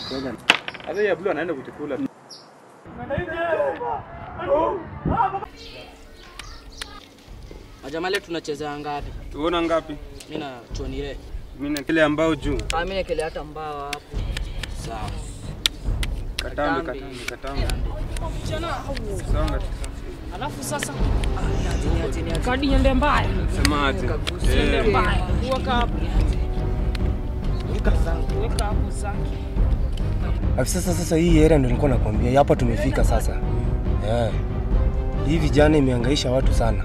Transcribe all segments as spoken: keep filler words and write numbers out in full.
Kenya. Hata ya blue anaenda kutikula. Majamale tunacheza ngapi? Tuona ngapi? Mimi na tuonile. Mimi na kile ambao juu. Ah, mimi na kile hata mbao hapo. Sawa. Katambe katambe katambe. Songa. Alafu sasa kadi nyende mbaya. Sema ati. Nyende mbaya. Weka hapo. Weka zangu, weka hapo zangu. Afisa sasa hii area ndio nilikuwa nakwambia. Hapa tumefika sasa. Eh. Hii vijana imehangaisha watu sana.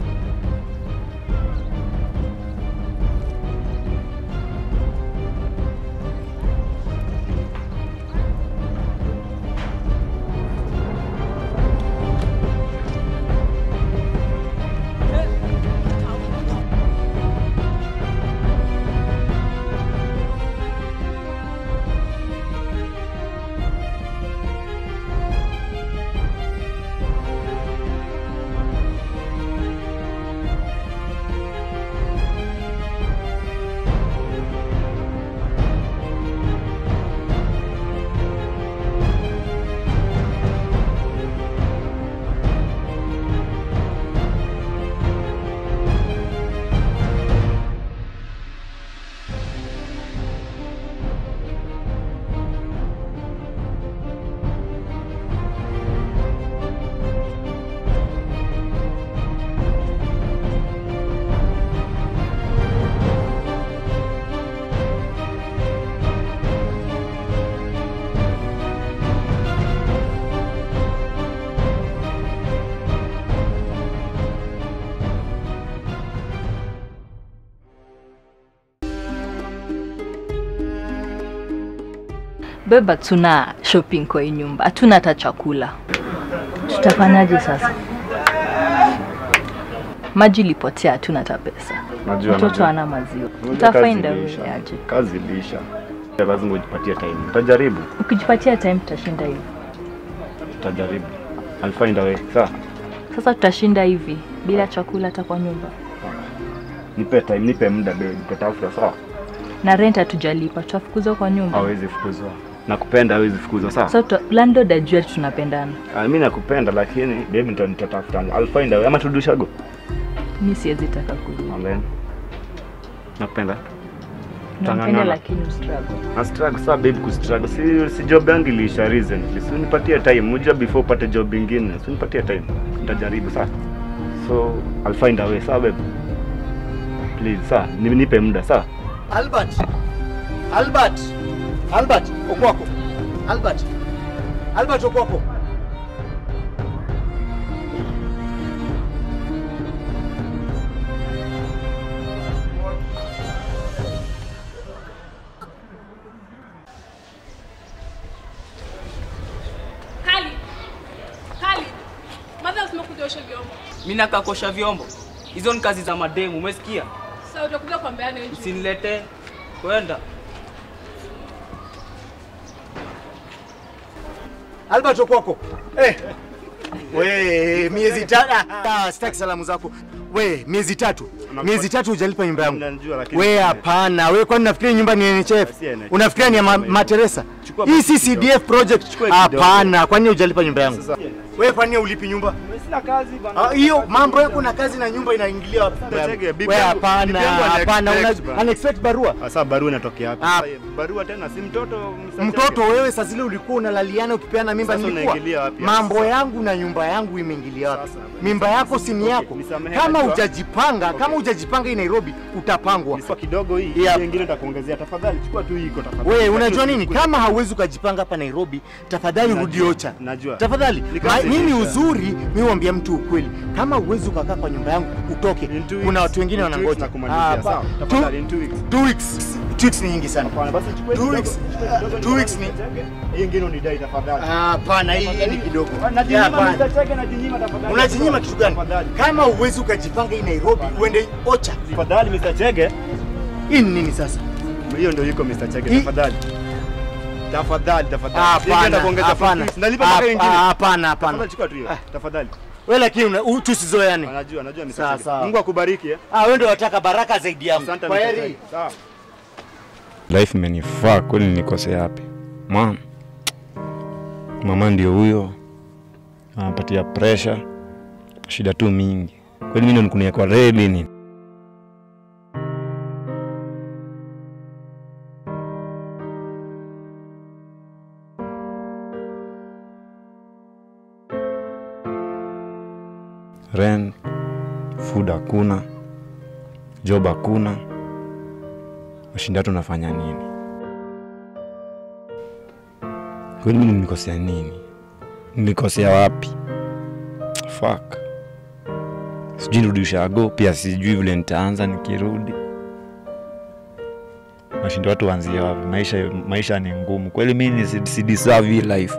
Beba tuna shopping kwa nyumba. Hatuna hata chakula. Tutafanyaje sasa? Maji lipotea, hatuna hata pesa. Najua mtoto ana maziwa. Utafainda aje? Kazi lisha. Lazima ujipatie time. Utajaribu. Ukijipatia time tutashinda hivi. Tutajaribu. I'll find a way. Sawa. Sasa tutashinda hivi bila chakula hata kwa nyumba. Nipe time, nipe muda bado, nipe tafuta sawa. Na rent hatujalipa, tutafukuzwa kwa nyumba. Hawezi fukuzwa. Nakupenda hawezi fukuzwa sawa. So landlord ajua tunapendana. Ah, mimi nakupenda lakini baby ndo nitatafuta. I'll find a way. Ama tudushago. Mimi siwezi taka kurudi. Amen. Nakupenda. Napenda lakini struggle. Na struggle sawa baby ku struggle. Si si job yangu ilisha recently. Si unipatie time. Unajua before upate job nyingine. Si unipatie time. Nitajaribu sawa. So I'll find a way sawa baby. Please sawa. Nipe muda sawa. Albert. Albert. Albert, uko hapo. Albert. Albert uko hapo. Kali. Kali. Madha usimekuja osha vyombo. Mimi nakakosha vyombo. Hizo ni kazi za mademu, umesikia? Sasa utakuja kuambia nini? Usinilete kwenda. Albert uko hapo. Eh. We, miezi tatu. Ah, sitaki salamu zako. We, miezi tatu. Miezi tatu hujalipa nyumba yangu. We hapana. We kwani unafikiria nyumba ni N H F? Unafikiria ni ya Materesa? Hii si C D F project. Hapana, kwani hujalipa nyumba yangu? We kwani ulipi nyumba? Sina kazi bana. Hiyo mambo yako na kazi na nyumba inaingilia wapi? We hapana, hapana. Unexpect barua? Sasa barua inatokea wapi? Barua tena si mtoto mtoto wewe sasa zile ulikuwa unalaliana ukipeana mimba nilikuwa. Mambo yangu na nyumba yangu imeingilia wapi? Mimba yako si ni yako. Kama hujajipanga, kama hujajipanga hii Nairobi utapangwa. Kwa kidogo hii, nyingine nitakuongezea tafadhali. Chukua tu hii iko tafadhali. Wewe unajua nini? Kama hauwezi kujipanga hapa Nairobi, tafadhali rudi Ocha. Najua. Tafadhali. Mimi uzuri, mimi huambia mtu ukweli. Kama huwezi ukakaa kwa nyumba yangu, utoke. Kuna watu wengine wanangoja. Sawa. Tafadhali in two weeks. two weeks. two weeks ni nyingi sana. Hapana, basi chukua two weeks. two weeks ni hii nyingine unidai tafadhali. Hapana, hii ni kidogo. Najinyima nitacheke najinyima tafadhali. Unajinyima kitu gani? Kama huwezi ukajipanga hii Nairobi, uende Ocha. Tafadhali mister Chege. Hii ni nini sasa? Hiyo ndio yuko mister Chege tafadhali. Tafadhali tafadhali. Hapana, hapana. Nalipa mpaka nyingine. Hapana, hapana. Chukua tu hiyo. Tafadhali. Wewe lakini tusizoeane. Anajua, anajua mister Chege. Mungu akubariki eh. Ah, wewe ndio unataka baraka zaidi yangu. Kwa heri. Sawa. Life imenifaa kweli, nikose yapi? Mom, Mama ndio huyo. Anapatia pressure. Shida tu mingi. Kwani mimi ndo nikunia kwa ready nini? Rent, food hakuna, job hakuna. Mashinda tunafanya nini? Kwani mimi nilikosea nini? Nilikosea wapi? Fuck. Sijui nirudisha ago, pia sijui vile nitaanza nikirudi. Mashinda watu waanzie wapi? Maisha maisha ni ngumu. Kweli mimi si deserve life.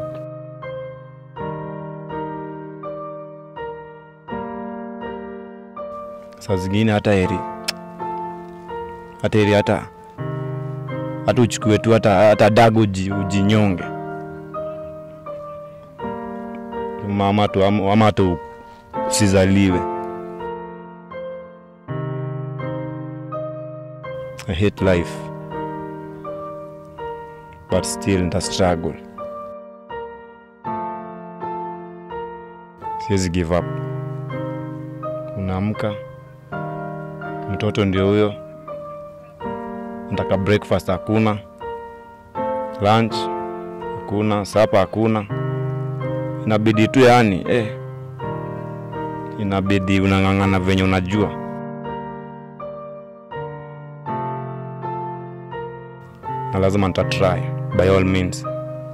Saa zingine hata heri hata heri hata hata uchukue tu hata hata dago ujinyonge. Mama tu ama tu usizaliwe. I hate life, but still in the struggle. Siwezi give up. Unaamka, mtoto ndio huyo, nataka breakfast hakuna, lunch hakuna, supper hakuna. Inabidi tu yani eh inabidi unangangana venye unajua. Na lazima nita try by all means.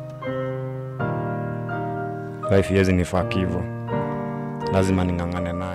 Life yezi ni fakivo. Lazima ningangane nayo.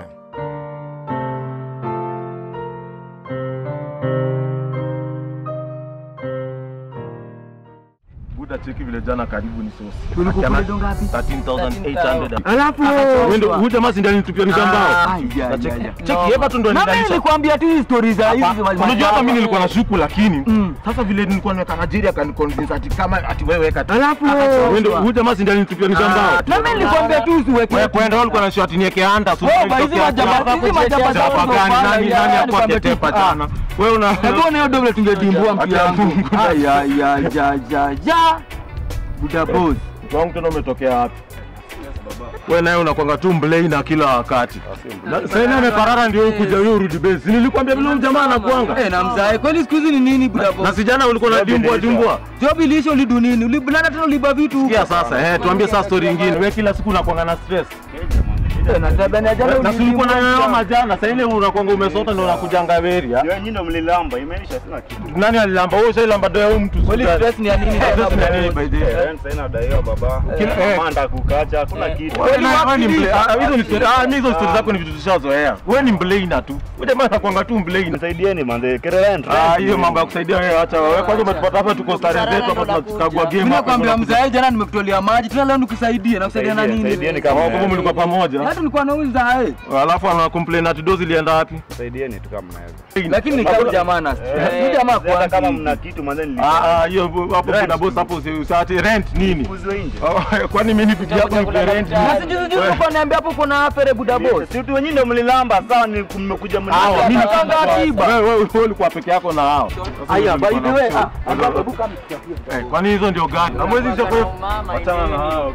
Cheki vile jana karibu ni sosi. Tulikuwa ndo ngapi? thirteen thousand eight hundred. Alafu wewe huyu jamaa si ndani tupia nikambao. Cheki hapa tu ndo ndio. Mimi nilikwambia tu stories za hizi. Unajua hata mimi nilikuwa na shuku lakini sasa vile nilikuwa naweka Nigeria kan convince ati kama ati wewe weka. Alafu wewe ndio huyu jamaa si ndani tupia nikambao. Na mimi nilikwambia tu usiweke. Wewe kwenda ulikuwa na shoti niweke anda so. Hizi majaba hizi majaba za nani nani hapo aketepa jana. Wewe una hebu na hiyo double tungedimbua mpira wangu. Ay ay ay ja ja ja. Buda boss. Wangu tena umetokea wapi? Wewe naye unakwanga tu mblei na kila wakati. Sasa yeye ameparara ndio kuja huyo rudi base. Nilikwambia vile jamaa anakuanga. Eh na mzae kweli siku hizi ni nini buda boss? Na sijana ulikuwa na dimbwa dimbwa. Job ilisho lidu nini? Uliblana tena uliba vitu. Sikia sasa eh tuambie sasa story nyingine. Wewe kila siku unakuanga na stress. Na tabani jana na tulikuwa na wewe majana. Sasa ile unakuanga umesota ndio unakujanga beria. Wewe nyinyi ndio mlilamba, imaanisha sina kitu. Nani alilamba? Wewe sasa lamba ndio mtu. Kweli stress ni ya nini? Stress ni ya nini by the way? Sasa ina daiwa baba. Manda kukacha hakuna kitu. Wewe ni mblei. Hizo ni story. Ah hizo story zako ni vitu tushazoea. Wewe ni mblei na tu. Wewe jamaa anakuanga tu mblei. Nisaidieni manze. Kerelend. Ah hiyo mambo ya kusaidia wewe acha wewe. Kwanza umetupata hapa tuko stare zetu hapa tunakagua game hapa. Nakwambia mzae jana nimekutolea maji. Tena leo nikusaidie. Nakusaidia na nini? Nisaidieni kama wewe mlikuwa pamoja. Hata nilikuwa nauza eh. Alafu ana complain ati dozi ilienda wapi? Saidieni tu kama mnaweza. Lakini ni kama jamaa na stress. Ni jamaa kwa kama mna kitu manze nilipa. Ah hiyo hapo kuna boss hapo usati rent nini? Uzwe nje. Kwani mimi nipigia yako ni rent? Na sijui sijui uko niambia hapo kuna afere buda boss. Si tu wenyewe ndio mlilamba sawa ni mmekuja mlilamba. mlilamba. Mimi napanga akiba. Wewe wewe ulikuwa peke yako na hao. Aya by the way ah babu kama eh kwani hizo ndio gani? Hamwezi sio achana na hao.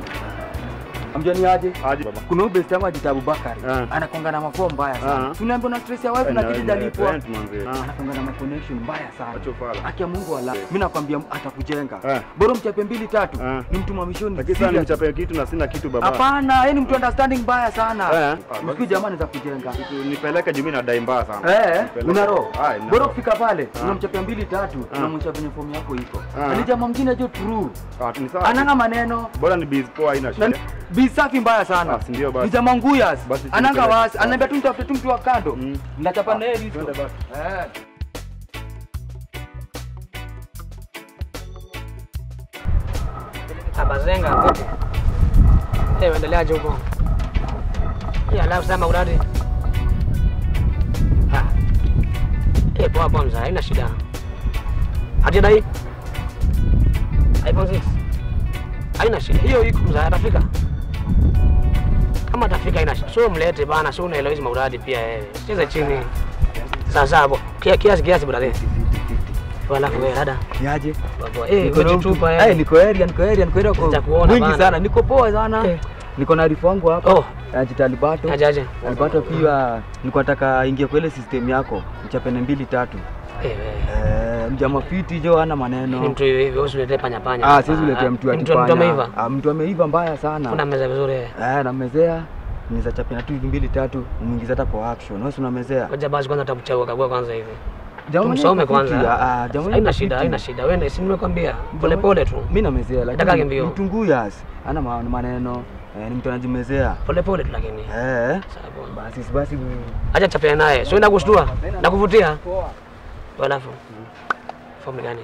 Amjani aje? Aje baba. Kuna ube best yangu Ajitabu Bakari. Anakonga na mafua mbaya sana. Tunaambiwa na stress ya wife na kitu jalipwa. Anakonga na connection mbaya sana. Akia Mungu wala. Mimi nakwambia atakujenga. Bora mchape mbili tatu. Ni mtu mwamishoni. Lakini sasa nimchape kitu na sina kitu baba. Hapana, yeye ni mtu understanding mbaya sana. Msikii jamani za kujenga. Nipeleke juu mimi na dai mbaya sana. Eh, una roho. Bora kufika pale, unamchape mbili tatu, unamwacha kwenye form yako iko. Ni jamaa mwingine jo true. Ananga maneno. Bora ni biz poa haina shida. Bisafi mbaya sana. Ah, ndio basi. Ni jamaa nguyas. Ananga wasi, ananiambia tu nitafute tu mtu wa kando. Ninachapa naye hizo. Eh. Abazenga vipi? Eh, endeleaje huko? Ya alafu sema uradi. Ah. Eh, poa poa mzee, haina shida. Aje dai? iPhone six. Haina shida. Hiyo iko mzee, atafika. Kama atafika haina shida. Sio mlete bana, sio unaelewa hizo mauradi pia eh. Cheza chini. Sasa hapo. Kia kiasi kiasi brother. Wala wewe dada. Niaje? Baba, eh, umejitupa eh. Eh, niko area, niko area, niko area kwa mwingi sana. Niko poa sana. Eh. Niko na arifu wangu hapa. Oh. Ajita Albato. Aje aje. Albato pia nilikuwa nataka ingie kwa ile system yako. Mchapene mbili tatu. Eh. Eh, mjama fiti jo hana maneno. Ni mtu hivi usilete panya panya. Ah, siwezi kuletea mtu atipanya. Mtu ameiva. Ah, mtu ameiva mbaya sana. Kuna meza vizuri. Eh, namezea. Niza chapena tu hivi mbili tatu, umuingiza hata kwa action. Wewe unamezea. Ngoja basi kwanza takuchagua kagua kwanza hivi. Jamani Tumsome kwanza. Ah, jamani haina shida, haina shida. Wewe si nimekwambia. Pole pole tu. Mimi namezea Nataka lakini kimbio. mtungu yas. Ana maneno. Eh, ni mtu anajimezea. Pole pole tu lakini. Eh. Sawa. Basi basi. Acha chapea naye. Sio nakushtua. Nakuvutia. Walafu. Fomu gani?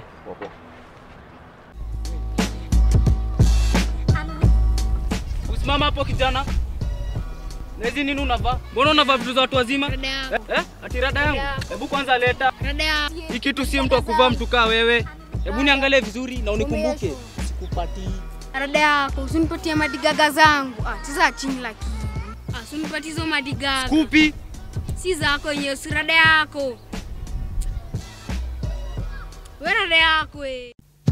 Usimama hapo kijana. Nezi nini unavaa? Mbona unavaa vitu za watu wazima? Eh? eh? Ati rada yangu. Hebu kwanza leta. Rada. Hii kitu si mtu akuvaa mtu kaa wewe. Hebu niangalie vizuri na unikumbuke. Sikupati. Rada yako, usinipatie madigaga zangu. Ah, sasa chini lakini. Ah, usinipatie hizo madigaga. Kupi? Si zako yenyewe, si rada yako. Wewe rada yako wewe.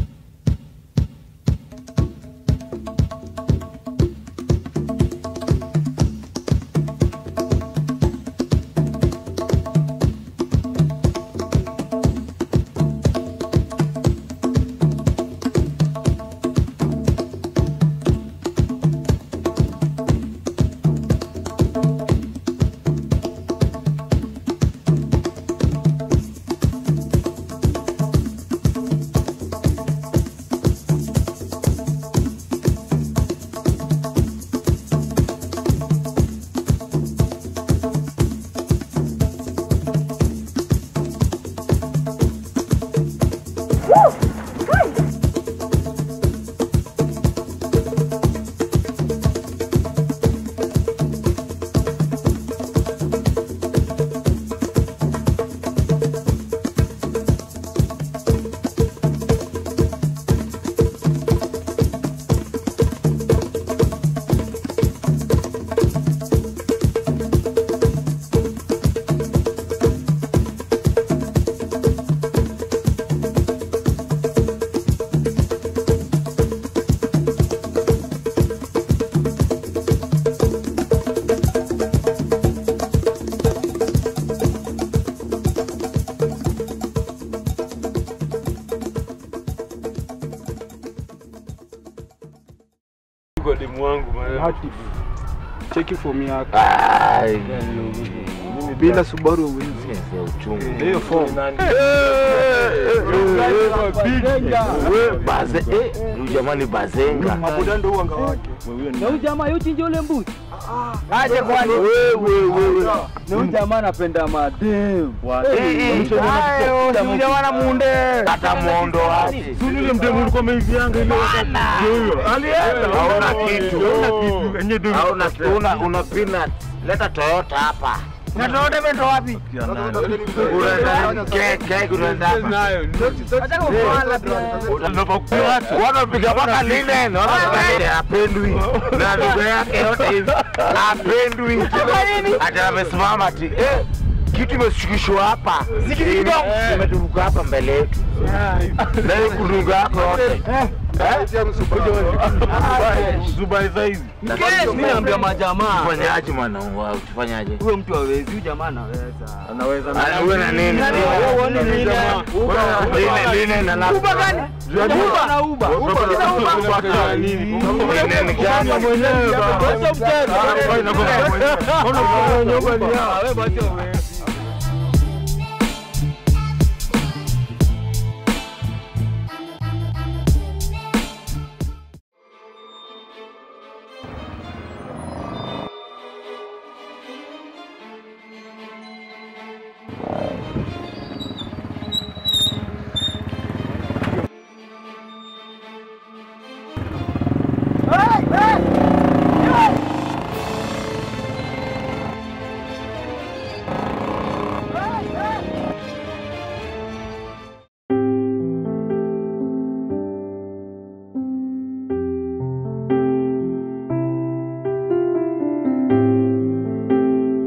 Demu wangu man. Cheki fomu yako. Ai. Bila Subaru uwezi. Sasa uchungu. Hiyo fomu. Wewe baze eh, huyu jamani bazenga. Mabuda ndo uanga wake. Na huyu jamaa yote nje ule mbuzi. Aje kwani wewe wewe. Na huyu jamaa anapenda madem. Huyu jamaa anamuunde. Hata muondo aje. Suni ile mdemu ulikuwa umeivianga ile wakati. Huyo. Alienda. Hauna kitu. Hauna kitu. Enye ndio. Hauna una una peanut. Leta Toyota hapa. Na Toyota imeenda wapi? Unaenda keke unaenda hapa. Acha kufuala bro. Wanapiga mpaka linen. Wanapiga hapendwi. Na ndugu yake yote hivi. Hapendwi. Hata amesimama ati eh kitu imeshukishwa hapa. Imeturuka hapa mbele yetu. Na hiyo kudunga yako yote. Zubai saizi. Mimi naambia majamaa. Fanyaje mwana wangu? Tufanyaje? Huyo mtu hawezi, huyu jamaa anaweza. Anaweza na wewe na nini? Wewe uone nini? Nini nini na Uba gani? Uba na Uba. Uba kina Uba. nini? Nini gani mwenyewe baba. Sasa mtendo. Ona nyumba ni yao. Wewe basi wewe.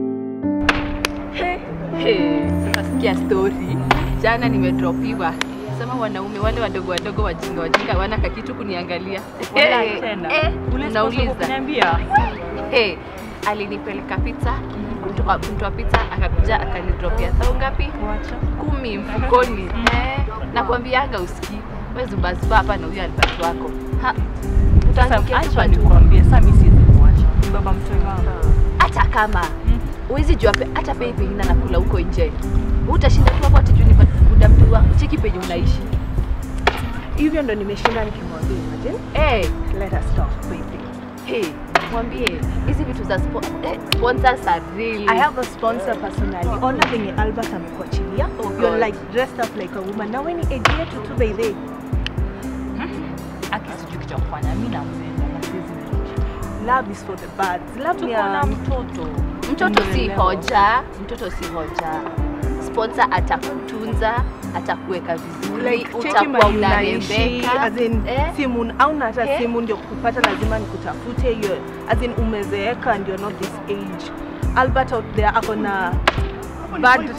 Hey, nasikia story. Jana nimedropiwa Unasema wanaume wale wadogo wadogo wajinga wajinga wana kakitu kuniangalia. Wala tena. Eh, unauliza. Kuniambia. Eh, alinipeleka pizza, kutoka kutoa pizza akakuja akanidropia thao ngapi? Wacha. Kumi mfukoni. Eh, nakwambianga usikii. Wewe zubazuba hapa na huyo Albert wako. Ha. Utaangukia tu nikwambie sasa mimi siwezi kuacha. Baba mtoi wangu. Hata kama uwezi jua hata pei pengine nakula huko nje. Utashinda tu hapo atijui ni muda mtu wako. Cheki penye unaishi. Hivyo ndo nimeshinda nikimwambia imagine. Eh, let us talk baby. Hey, mwambie hizi vitu za spo eh, sponsors are real. I have a sponsor personally. Ona venye Albert amekuachilia. Oh, you're like dressed up like a woman. Na wewe ni ejea tu tu baby. Akisijui kitu kufanya mimi na mpenda na siwezi. Love is for the birds. Love tuko na mtoto. Mtoto si hoja, mtoto si hoja. Sponsor atakutunza, atakuweka vizuri, like, utakuwa unarembeka. As in eh? simu au na hata eh? simu ndio kupata lazima nikutafute hiyo. As in umezeeka and you're not this age. Albert out there ako na bad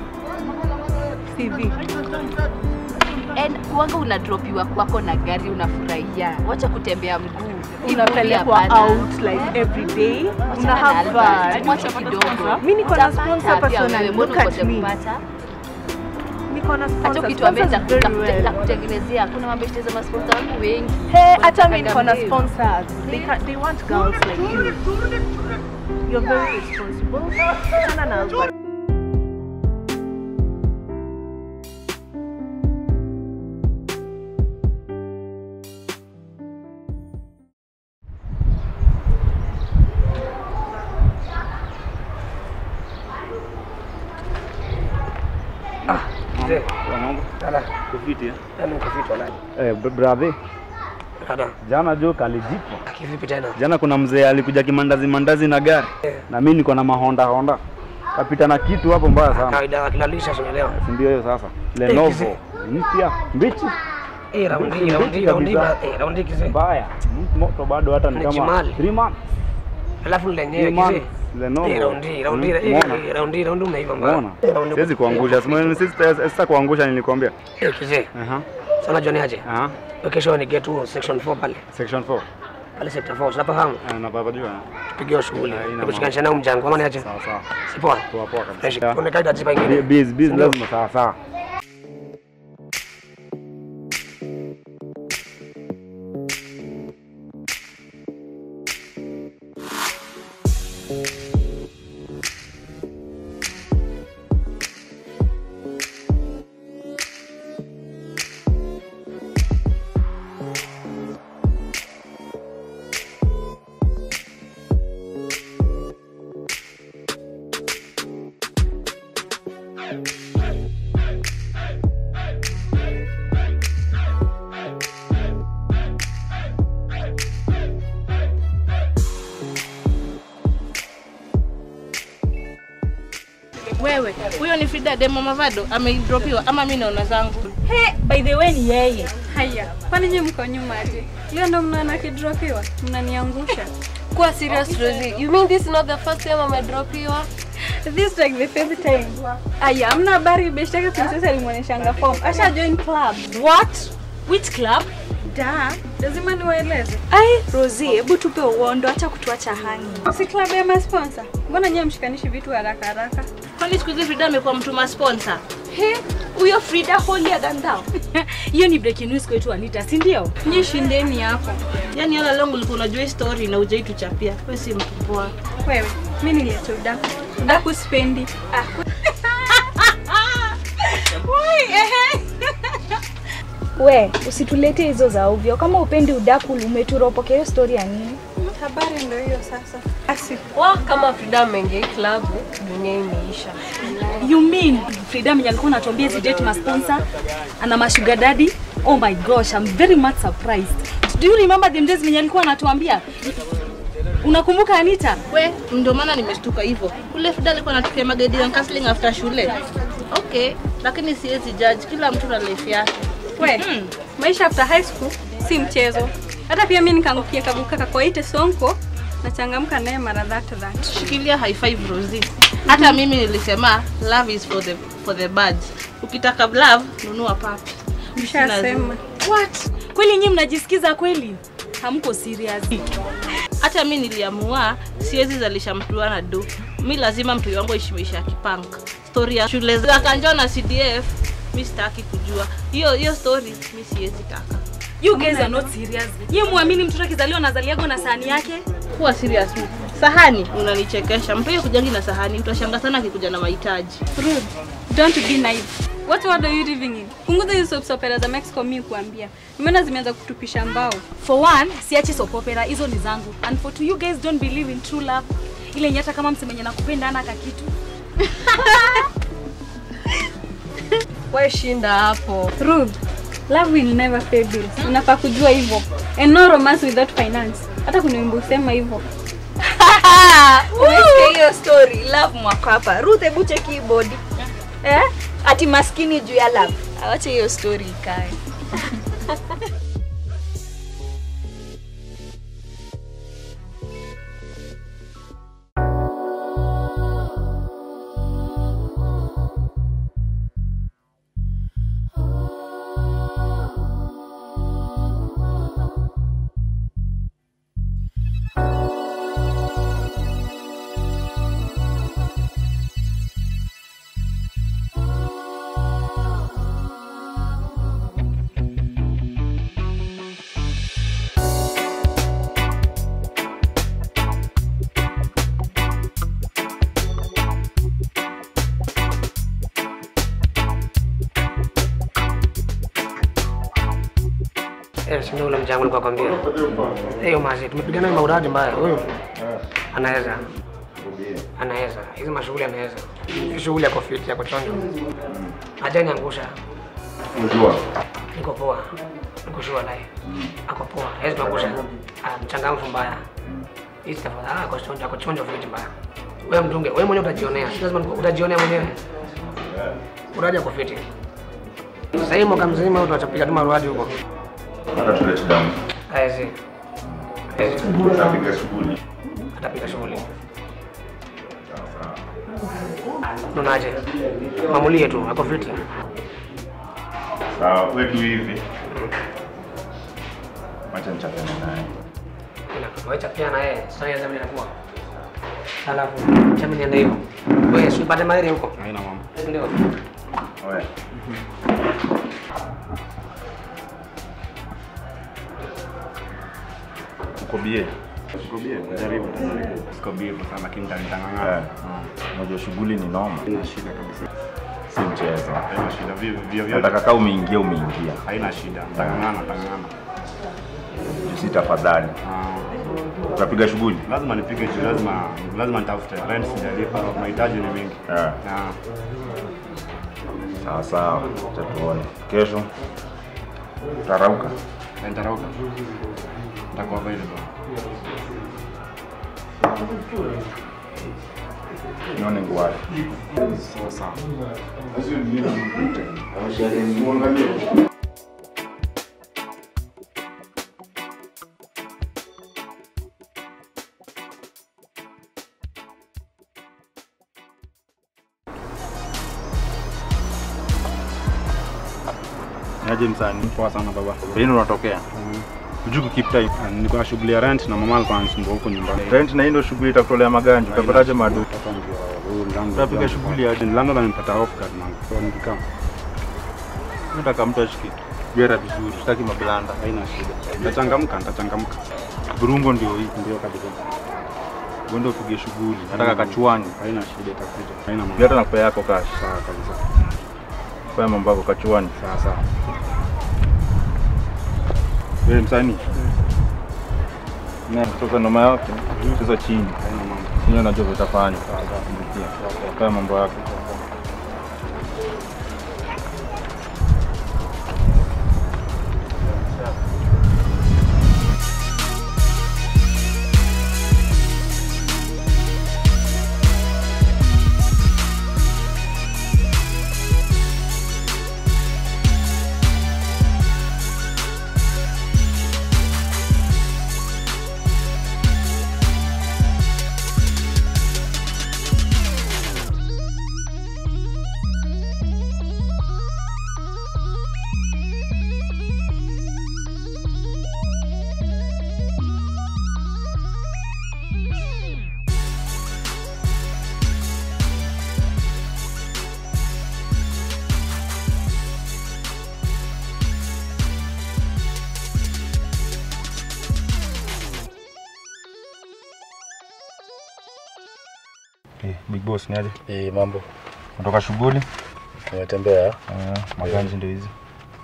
C V. And kuanga unadropiwa kwako na gari unafurahia. Wacha kutembea mguu. Unapelekwa out like every day. Una have fun. Wacha kidogo. Mimi niko na sponsor personally. Look at me. Niko na sponsor. Hata kitu ambacho cha kutengenezea. Kuna mambo ya sponsor wangu wengi. Hey, hata mimi niko na sponsors. They can, they want girls like you. You're very responsible. Sana na Albert. Kufiti. Yaani kufiti wala. Eh, brother. Kada. Jana jo kalijipo. Kivipi tena? Jana kuna mzee alikuja kimandazi mandazi na gari. Yeah. Na mimi niko na mahonda honda. Kapita na kitu hapo mbaya sana. Kawaida kilalisha unaelewa. Si ndio hiyo sasa. Lenovo. Mpya, mbichi. Eh, raundi raundi raundi eh raundi kise. Mbaya. Moto bado hata ni kama three months. Alafu lenyewe kise. Lenovo. Eh, raundi raundi raundi raundi unaiva mbaya. Siwezi kuangusha. Sisi sasa kuangusha nilikwambia. Eh, kise. Aha. Sana John aje? Aha. Kesho ni get to section four pale. Section four. Pale sector four, unafahamu? Eh, napajua. Tupige shughuli. Tukushikanisha nao mjango, ama niaje? Sawa sawa. Si poa? Poa poa kabisa. Kuna kaida jipa ingine. Biz biz lazima sawa sawa. Wewe, huyo ni Frida Demo Mavado ameidropiwa ama mimi naona zangu? Hey, by the way ni yeye. Haya, kwani nyinyi mko nyuma aje? Leo ndo mnaona kidropiwa, mnaniangusha. Kwa serious Rosie, you mean this is not the first time amedropiwa? This is like the fifth time. Aya, amna habari beshtaka princess alimuoneshanga form. Asha join club. What? Which club? Da, lazima niwaeleze. Ai, Rosie, hebu tupe uondo, acha kutuacha hangi. Si club ya ma sponsor. Mbona nyinyi mshikanishi vitu haraka haraka? Kwani siku hizi Frida amekuwa mtu ma sponsor? He, huyo Frida holier than thou. Hiyo ni breaking news kwetu Anita, si ndio? Nyinyi shindeni hapo. Yaani ala longo ulikuwa unajua story na hujai tuchapia. Wewe si mtu poa. Wewe, mimi nileta udaku. Udaku spendi. Ah. Woi, ehe. We, usitulete hizo za ovyo. Kama upendi udaku umeturopokea hiyo story ya nini? Habari ndio hiyo sasa. Asi. Wa kama Frida ameingia club, dunia imeisha. You mean Frida mwenye alikuwa anatuambia si date ma sponsor ana ma sugar daddy? Oh my gosh, I'm very much surprised. Do you remember the days mwenye alikuwa anatuambia? Unakumbuka Anita? We, ndio maana nimeshtuka hivyo. Kule Frida alikuwa anatupia magadi ya counseling after shule. Okay, lakini siwezi judge, kila mtu na life yake. We, hmm. maisha after high school si mchezo. Hata pia mimi nikaangukia kabuka kwa ite sonko na changamka naye mara that that. Shikilia high five Rosie. Hata mimi nilisema love is for the for the birds. Ukitaka love nunua papi. Nishasema. What? Kweli nyinyi mnajisikiza kweli? Hamko serious. Hata mimi niliamua siwezi zalisha mtu ana do. Mimi lazima mtu wangu aishimisha kipanga. Story ya shule za Kanjo na C D F mimi sitaki kujua. Hiyo hiyo story mimi siwezi taka. You guys are not serious. Yeye muamini mtoto akizaliwa na zaliago na sahani yake? Kuwa serious. Sahani unanichekesha. Mtu kujangi na sahani utashangaa sana akikuja na mahitaji. Rude. Don't be naive. What world are you living in? Punguza hizo soap opera za Mexico mimi kuambia. Nimeona zimeanza kutupisha mbao. For one, siachi soap opera hizo ni zangu. And for two, you guys don't believe in true love. Ile nyata kama msemenye nakupenda ana kakitu. Wewe shinda hapo. Rude. Love will never pay bills. Unafaa kujua hivyo. And no romance without finance. Hata kuna wimbo usema hivyo. Umesikia hiyo story? Love mwako hapa. Ruth hebu check keyboard. Eh? Ati maskini juu ya love. Awache hiyo story ikae. Yes, ndio ule mjangu nilikuwa kwambia. Hiyo mazi tumepigana na mauradi mbaya. Huyo anaweza. Anaweza. Hizo mashughuli anaweza. Hizo shughuli ya kofiti ya kuchonja. Hajani angusha. Unajua? Niko poa. Niko shua naye. Ako poa. Hizo angusha. Ah, mchangamfu mbaya. Hizi tafadhali ah, kuchonja kuchonja vitu mbaya. Wewe mtunge, wewe mwenyewe utajionea. Si lazima utajionea mwenyewe. Uraja kofiti. Sasa hiyo mwaka mzima watu watapiga tu maruadi huko. Hata tulete damu. Aise. Aise. Atapiga shughuli. Atapiga shughuli. Unaje? Mamulie tu, ako fiti. Sawa, wetu hivi. Acha nichapane naye. Wacha pia na yeye, sasa yeye zamani anakuwa. Alafu, chama niende hivyo. Wewe usipate mahali huko. Haina mama. Ndio. Oya. Uko bie? Uko bie? Jaribu, jaribu. Uko bie sana lakini nitangangana. Unajua shughuli ni noma. Haina shida kabisa. Si mchezo. Haina shida. Vivyo vivyo. Nataka kama umeingia umeingia. Haina shida. Tangangana, tangangana. Si tafadhali. Utapiga shughuli? Lazima nipige juu, lazima lazima nitafute rent sijalipa, mahitaji ni mengi. Eh. Ah. Sawa sawa, tutatuone. Kesho utarauka. Nitarauka. Nitakuwa available. Nione nguo. Sawa sawa. Azio ni nini mkute? Muangalie. Aje msanii? Poa sana baba. Lini unatokea? Ujuku keep time. Nilikuwa shughuli ya rent na mama alikuwa anisumbua huko nyumbani. Rent na ndio shughuli itakutolea maganji. Utapataje madu? Utapiga shughuli aje? Landlord anipata off card man. So nikikaa. Nataka mtu ashike gera vizuri. Sitaki mablanda. Haina shida. Nitachangamka, nitachangamka. Burungo ndio hii. Ndio kabisa. Ngondo upige shughuli. Nataka kachuani. Haina shida itakuja. Haina mambo. Leta na kwa yako cash. Sawa kabisa. Kwa mambo yako kachuani. Sawa sawa. Wewe msanii. Na kutoka noma yako. Cheza chini. Haina mambo. Sio najua utafanya. Sawa sawa. Kwa mambo yako. Big boss ni aje? Eh, mambo. Kutoka shughuli? Nimetembea. Eh, maganji ndio hizi.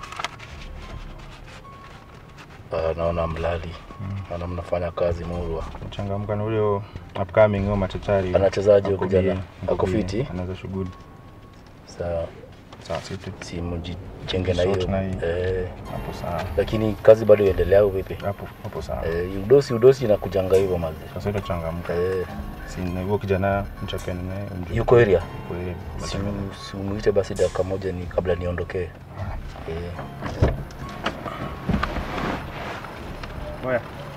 Ah, naona mlali. Mm. Ana mnafanya kazi Murwa. Changamka na ule upcoming au machachari. Anachezaje huko jana? Ako fiti? Anaanza shughuli. Sawa. Sawa situ. Si mjijenge na hiyo. Eh, hapo sawa. Lakini kazi bado iendelea au vipi? Hapo hapo sawa. Eh, udosi udosi inakujanga hivyo mazi. Sasa ita changamka. Eh. Si na hivyo kijana mchapeni naye. Yuko area? Yuko area. Si si umuite basi dakika moja ni kabla niondokee. Eh. Oya.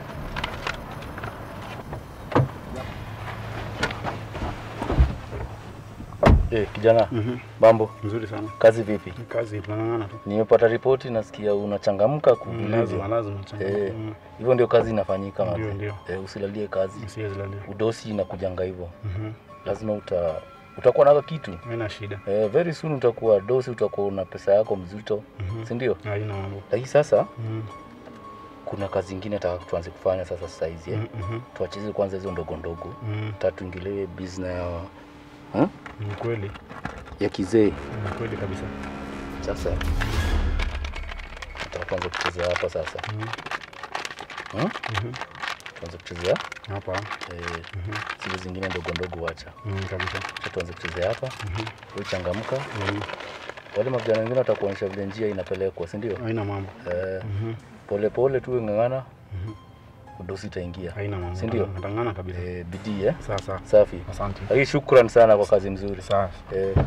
Eh, kijana. Mhm. Mambo? Nzuri sana. Kazi vipi? Kazi tunang'ang'ana tu. Nimepata ripoti nasikia unachangamka kuuliza. Lazima lazima changamka. Eh, hivyo ndio kazi inafanyika Ndio, mazi. ndio. Eh, usilalie kazi. Usilalie. Udosi inakujanga hivyo. Mhm. Lazima uta utakuwa na kitu. Haina shida. Eh, very soon utakuwa dosi, utakuwa na pesa yako mzito. Mhm. Si ndio? Haina mambo. Lakini sasa Mhm. kuna kazi nyingine nataka tuanze kufanya sasa sasa hizi eh. Mhm. Tuacheze kwanza hizo ndogo ndogo. Mhm. Tatuingilie business ya huh? Ni kweli. Ya kizee. Ni kweli kabisa. Sasa nataka kwanza kuchezea hapa sasa. Mhm. Hmm? Mhm. Tuanze kuchezea hapa. Eh, mhm. Zile zingine ndogo ndogo wacha. Mhm, kabisa. Tuanze kuchezea hapa. Mhm. Wewe changamka. Mhm. Wale mavijana wengine watakuonyesha vile njia inapelekwa, si ndio? Haina mambo. Eh, Mhm. pole pole tu ng'ang'ana. Mhm. Udosi itaingia. Haina mambo. Si ndio? Natangana kabisa. Eh, bidii eh? Sasa. Safi. Asante. Lakini shukrani sana kwa kazi nzuri. Sawa. Eh.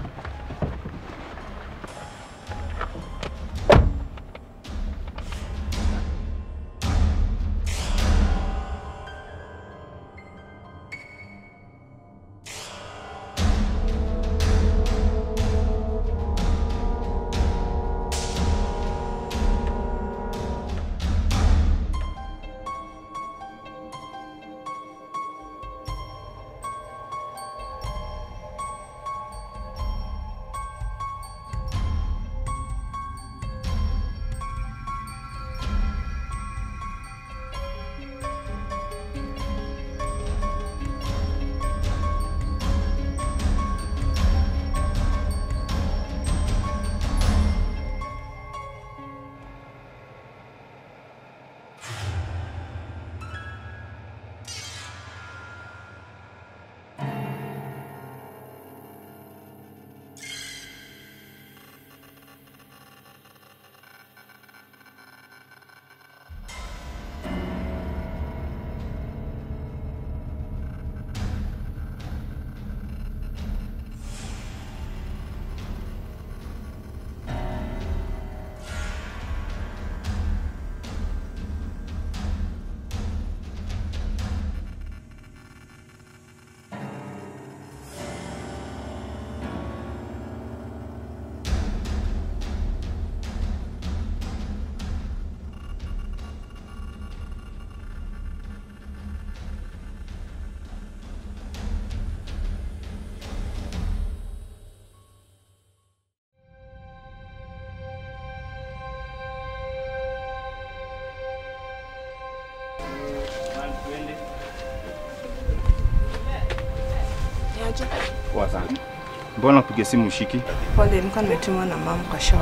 Poa sana. Mbona kupiga simu ushiki? Pole, nilikuwa nimetumwa na mama kwa shop.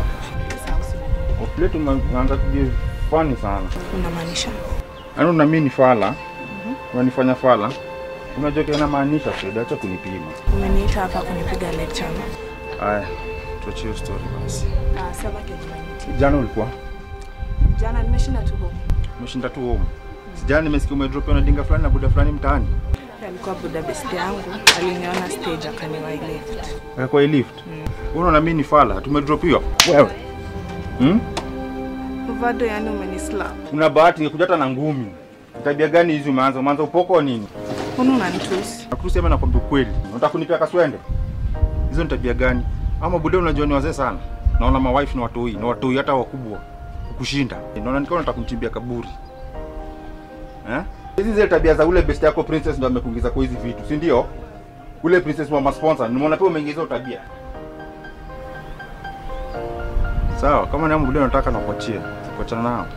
Ofletu unaanza kuja funny sana. Unamaanisha? Yaani una mimi ni fala. Mhm. Unanifanya fala. Unajua kile maanisha Frida, acha kunipima. Umeniita hapa kunipiga lecture. Aya, tuachie story basi. Ah, sema kitu. Jana ulikuwa? Jana nimeshinda tu home. Umeshinda tu home. Sijana nimesikia umedrop na dinga fulani na buda fulani mtaani. Alikuwa buda best yangu, aliniona stage akaniwahi lift. Kwa lift? Mm. Unaona mimi ni fala, tumedropiwa. Wewe. Hmm? Mvado yani umenislap. Una bahati ngekuja hata na ngumi. Tabia gani hizo umeanza? Umeanza upoko nini? Mbona unanitusi? Nakutusi ama nakwambia kweli. Unataka kunipea kaswende? Hizo ni tabia gani? Ama buda unajua ni wazee sana. Naona ma wife na watoi, na watoi hata wakubwa kukushinda. Naona nikao nataka kumchimbia kaburi. Eh? Hizi zile tabia za ule best yako princess ndo amekuingiza kwa hizi vitu, si ndio? Ule princess wa sponsor, nimeona pia umeingiza tabia. Sawa, kama ni mbona nataka nakuachia. Kuachana nao.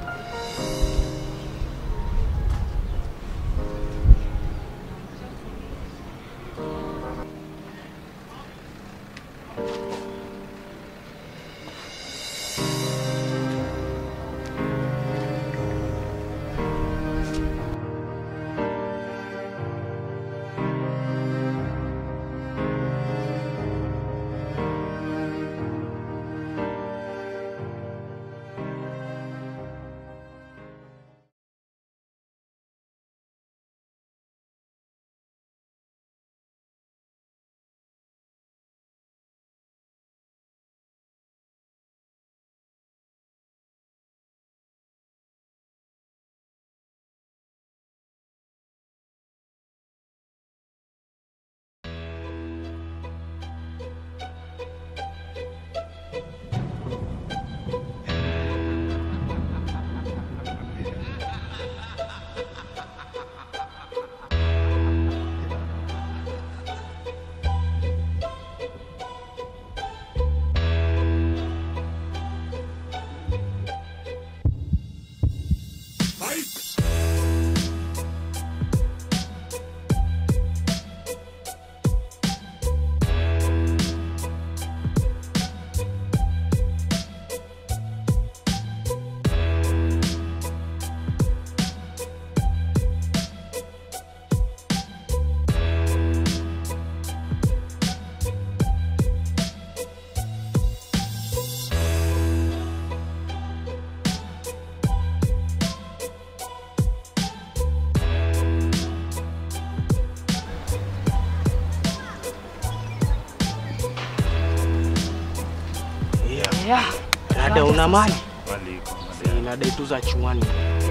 Aya, dada una mali? Mali iko. Ina dai tu za chuani.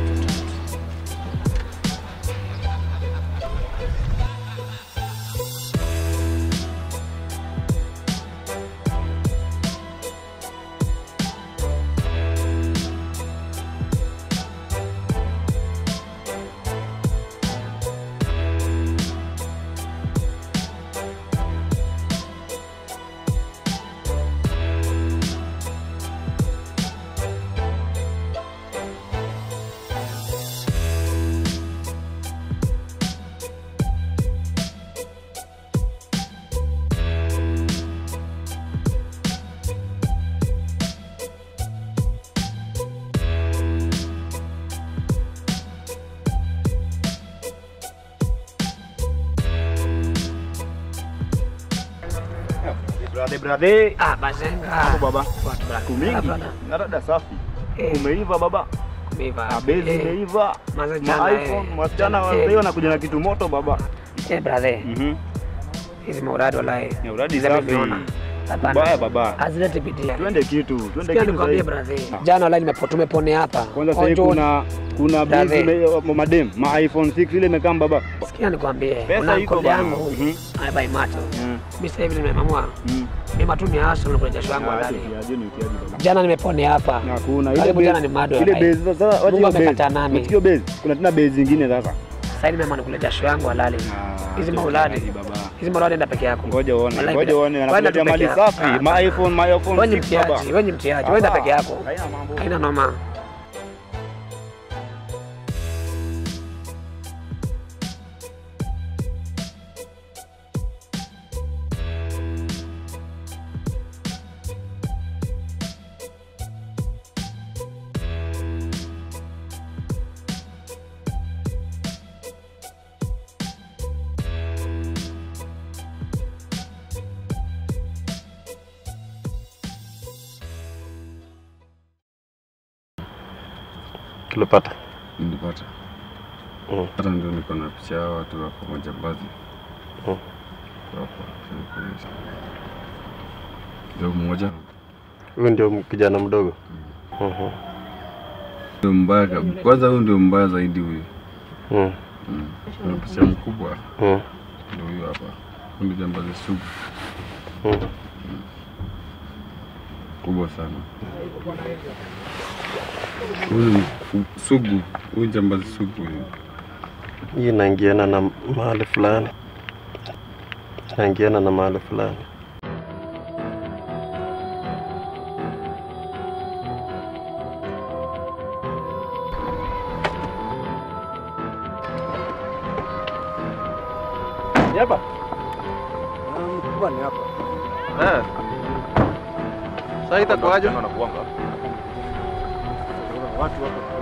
Brother, brother. Ah, bazenga. Hapo baba. Watu Siku mingi. Na dada safi. Umeiva baba. Umeiva. Abezi umeiva. Ma iPhone, wasichana wao wanakuja na kitu moto baba. Eh, brother. Mhm. Hizi mauradi wallahi. Ni uradi safi. Baya baba. Hazilete bidii. Twende kitu, twende Sikia kitu. nikwambie brother. Jana wallahi nimepotume pone hapa. Kwanza sasa kuna kuna bezi madem, ma iPhone six ile imekaa baba. Sikia nikwambie. Pesa iko yangu. Ai bai macho. Mimi sasa hivi nimemamua. Mimi matumi hasa na kurejesha wangu ndani. Jana nimepone hapa. Na kuna ile jana ni mado. Ile bezi sasa wacha hiyo bezi. Mtikio bezi. Kuna tena bezi zingine sasa. Sasa nimeamua nikuletea show yangu halali. Hizi mauladi baba. Hizi mauladi nenda peke yako. Ngoja uone. Ngoja uone anakuletea mali safi. Ma iPhone, ma iPhone. Wewe ni mtiaji, wewe ni mtiaji. Wewe nenda peke yako. Haina mambo. Haina noma. Tulipata. Nilipata. Mm. Hata ndio niko na picha ya watu wa pamoja baadhi. Mm. Hapo kuonyesha. Ndio mmoja. Huyu ndio kijana mdogo. Mhm. Mm. Ndio mbaya. Kwanza huyu ndio mbaya zaidi huyu. Mhm. Mm. Ndio picha mkubwa. Mhm. Ndio huyu hapa. Huyu ndio jambazi sugu. Mhm. Mm. Kubwa sana. Huyu sugu, huyu jambazi sugu huyu. Hii inaingiana na mahali fulani. Inaingiana na mahali fulani. Hapa. Mkubwa ni hapa. Eh. Sasa itakuwaje? Wanakuanga. Watu wako.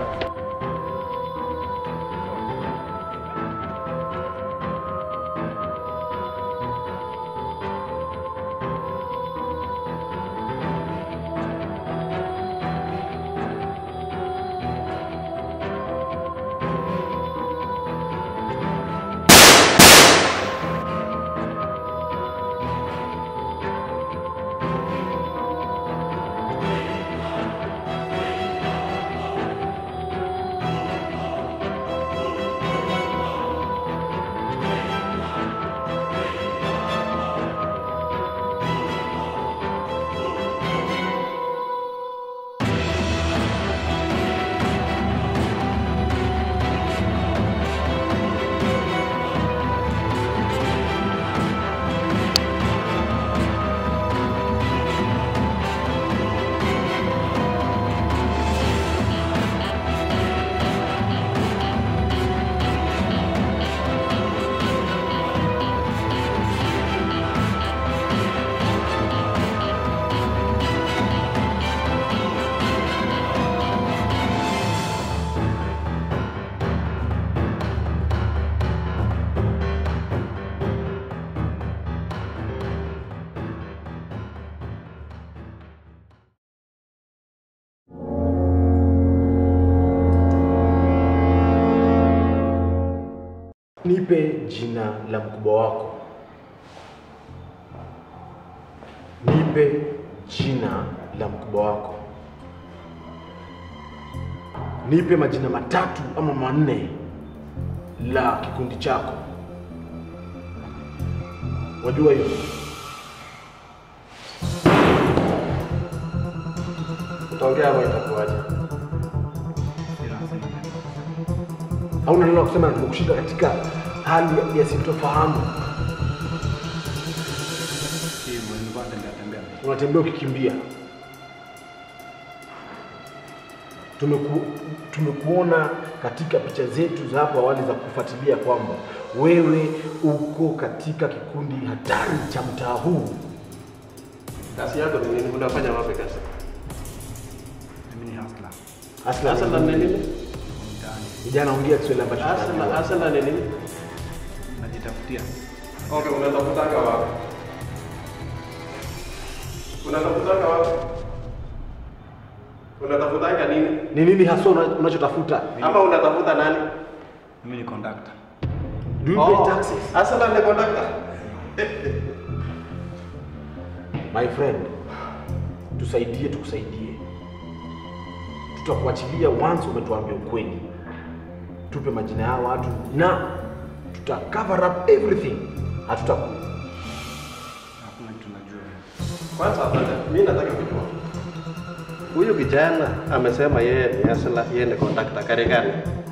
Nipe jina la mkubwa wako. Nipe jina la mkubwa wako. Nipe majina matatu ama manne la kikundi chako. Wajua hiyo? Utaongea hapo itakuwaje? Hauna neno la kusema na tumekushinda katika hali ya sintofahamu. Unatembea ukikimbia. Tumeku, tumekuona katika picha zetu za hapo awali za kufuatilia kwamba wewe uko katika kikundi hatari cha mtaa huu. Kazi yako ni nini? Unafanya wapi kazi? Mimi ni hustler. Hustler. Hustler ni nini? Vijana ongea Kiswahili ambacho Hustler, hustler ni nini? Najitafutia. Okay, unatafutaka wapi? Unatafutaka wapi? Unatafutaka nini? Ni nini hasa unachotafuta? Ama unatafuta nani? Mimi ni conductor. Do you pay taxes? Hustler ni conductor. My friend, tusaidie tukusaidie. Tutakuachilia once umetuambia ukweli. Tupe majina yao watu na tuta cover up everything. Hatutaku. Hakuna kitu najua. Kwanza hapana, mimi nataka kujua. Huyu kijana amesema yeye ni hustler, yeye ni conductor. Kare gani?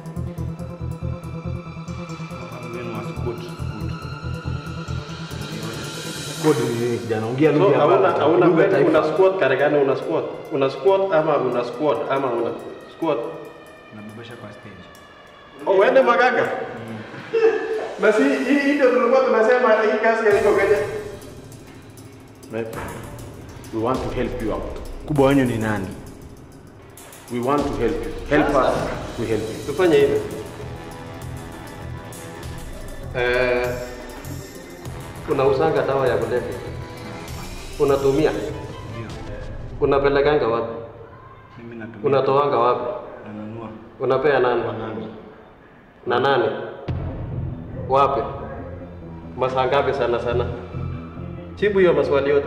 Kodi ni kijana ongea lugha So, ya hauna baba. hauna Lugha kweli taifa. una squat kare gani una squat? Una squat ama una squat ama una squat? Nabebesha kwa stage. Oh, wewe maganga. Na si hii ndio tulikuwa tunasema hii kazi ya iko Kenya. My friend, we want to help you out. Kubwa wenyu ni nani? We want to help you. Help us, we help you. Tufanye hivi. Eh, unausanga dawa ya kulevya? Unatumia? Ndio. Unapelekanga wapi? Mimi natumia. Unatoanga wapi? Nanunua. Unapea nani? nani? Na nani? Wapi? Masaa ngapi sana sana? Jibu hiyo maswali yote.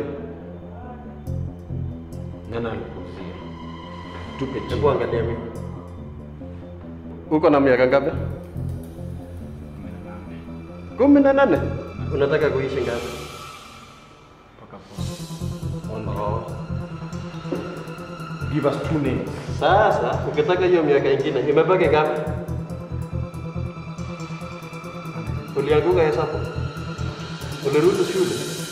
Nani alikuzia? Tupe jibu. Hebu angalia mimi. Uko na miaka ngapi? kumi na nane. Unataka kuishi ngapi? Paka poa. Oh. Give us two names. Sasa ukitaka hiyo miaka ingine imebaki ngapi? Ulianguka hesabu? Ulirudi shule?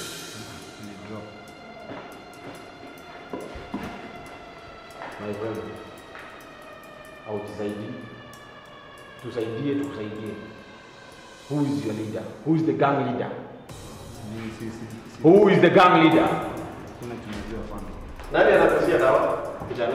My friend, au tusaidie. Tusaidie, tukusaidie. Who is your leader? Who is the gang leader? Mimi si si. Who is the gang leader? Kuna tunajua fanda. Nani anakusia dawa? Kijana.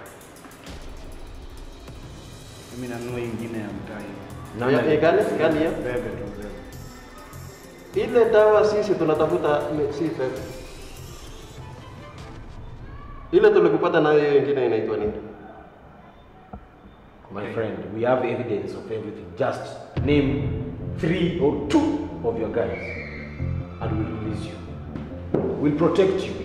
Mimi nanunua ingine ya mtai. Na ya gani? Gani ya? Bebe tu bebe. Ile dawa sisi tunatafuta ni- si bebe. Ile tulikupata nayo hiyo ingine inaitwa nini? My friend, we have evidence of everything. Just name three or two of your guys and we'll release you. We'll protect you.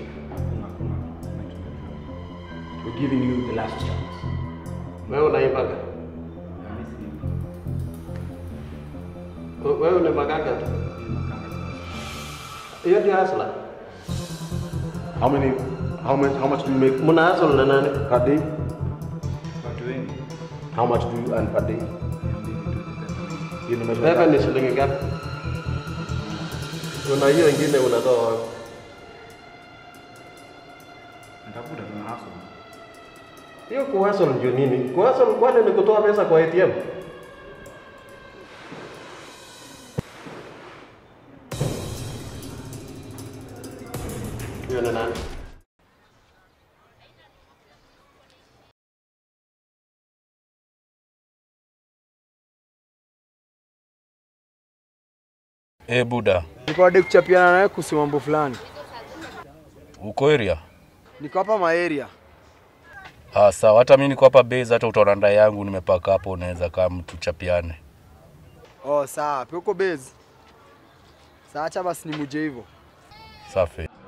We're giving you the last chance. Wewe unaimbaga? Wewe ni maganga tu? Hiyo ndio hustler. How many, how much, how much do you make? Muna hustle na nani? Per day? Watu wengi. How much do you earn per day? You know, measure Bebe that. ni shilingi ngapi? Una hiyo ingine unatoa wapi? Natafuta tuna hustle. Hiyo kuhustle ndio nini? Kuhustle kwani ni kutoa pesa kwa A T M? Hiyo ni nani? Eh, Buda. Niko hadi kuchapiana nawe kuhusu mambo fulani. Uko area? Niko hapa ma area. Ah, sawa. Hata mimi niko hapa base, hata utaona ndai yangu nimepaka hapo, unaweza kama tuchapiane. Oh, sawa. Pia uko base. Sawa, acha basi nimuje hivyo. Safi.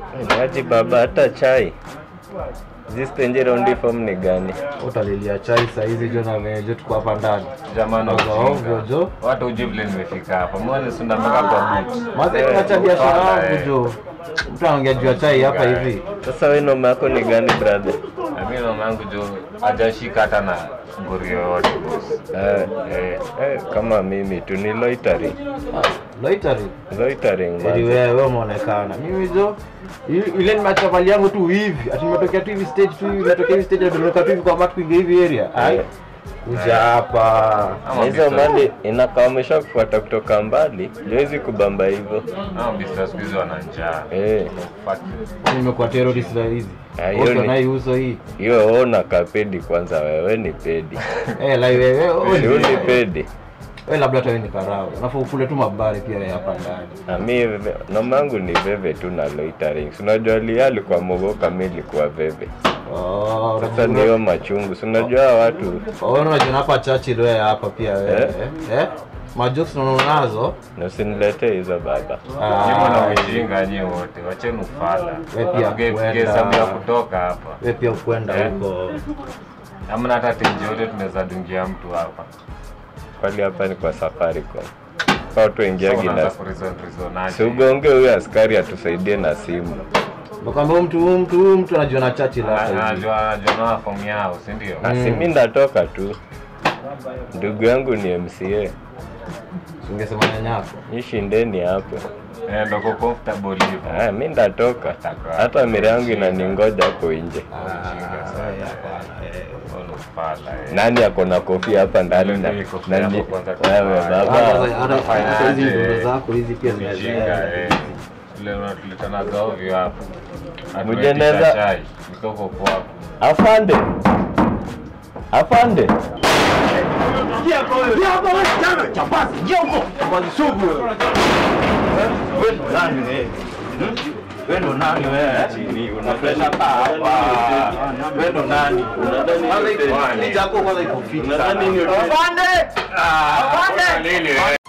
Ati baba hata chai. This tenje round form ni gani? Utalilia chai saa hizi jo na venye tuko hapa ndani. Jamani ovyo jo. Watu ujivile nimefika hapa. Mbona sunda mpaka kwa boot? Maze tunaacha biashara yangu jo. Mtu anaongea juu ya chai hapa hivi. Sasa wewe noma yako ni gani brother? Mimi noma yangu jo hajashika hata na ngori yoyote boss. Eh, eh, eh, kama mimi tu ni loitering. Loitering? Loitering. Ili wewe wewe umeonekana. Mimi jo ile ni machapali yangu tu hivi. Ati nimetokea tu hivi stage tu hivi, nimetokea hivi stage ndio tu hivi kwa matu kuingia hivi area. Ai. Kuja hapa. Hizo mali inakamesha kufuata kutoka mbali. Haiwezi kubamba hivyo. Ah, business hizo wana njaa. Eh, fuck. Nimekuwa terrorist la hizi. Hiyo na hii uso hii. Hiyo ona kapedi kwanza wewe ni pedi. Eh, la wewe wewe ni pedi. Wewe labda hata wewe ni karao. Unafaa ukule tu mabari pia hapa ndani. Na mimi noma yangu ni veve tu na loitering. Unajua liali kwa mogo kamili kwa veve. Oh, sasa ndio machungu. Unajua watu. Oh, unajua hapa Churchill wewe hapa pia wewe. Eh? eh? Majokes unaonazo na usiniletee hizo baba. Nyinyi na ujinga nyinyi wote. Wacheni ufala. Wewe pia kwenda kutoka hapa. Wewe pia kwenda huko. Hamna hata tenje yote tunaweza dungia mtu hapa. Pale hapa ni kwa Safaricom. Watu ingia gina. Si ugonge huyu askari atusaidie na simu. Nakwambia mtu mtu mtu anajua na Churchill hapa. Anajua anajua na fomu yao, si ndio? Na mimi ndatoka tu. Ndugu yangu ni M C A. Ungesema nyanyako. Nishindeni hapo. Eh, ndoko comfortable hivyo. Ah, mimi ndatoka. Hata mira yangu inaningoja hapo nje. Nani ako na kofia hapa ndani na nani wewe baba hata hizi ndio zako hizi pia zinajinga eh leo tuletana zao vyo hapo mjeneza chai nitoko kwako afande afande kia kwa hiyo hapo wewe jana chapasi njoo huko chapasi sugu wewe nani wewe wewe ndo nani wewe chini una pressure hapa wewe ndo nani unadhani ni chako kwanza iko fit unadhani ni afande afande nini wewe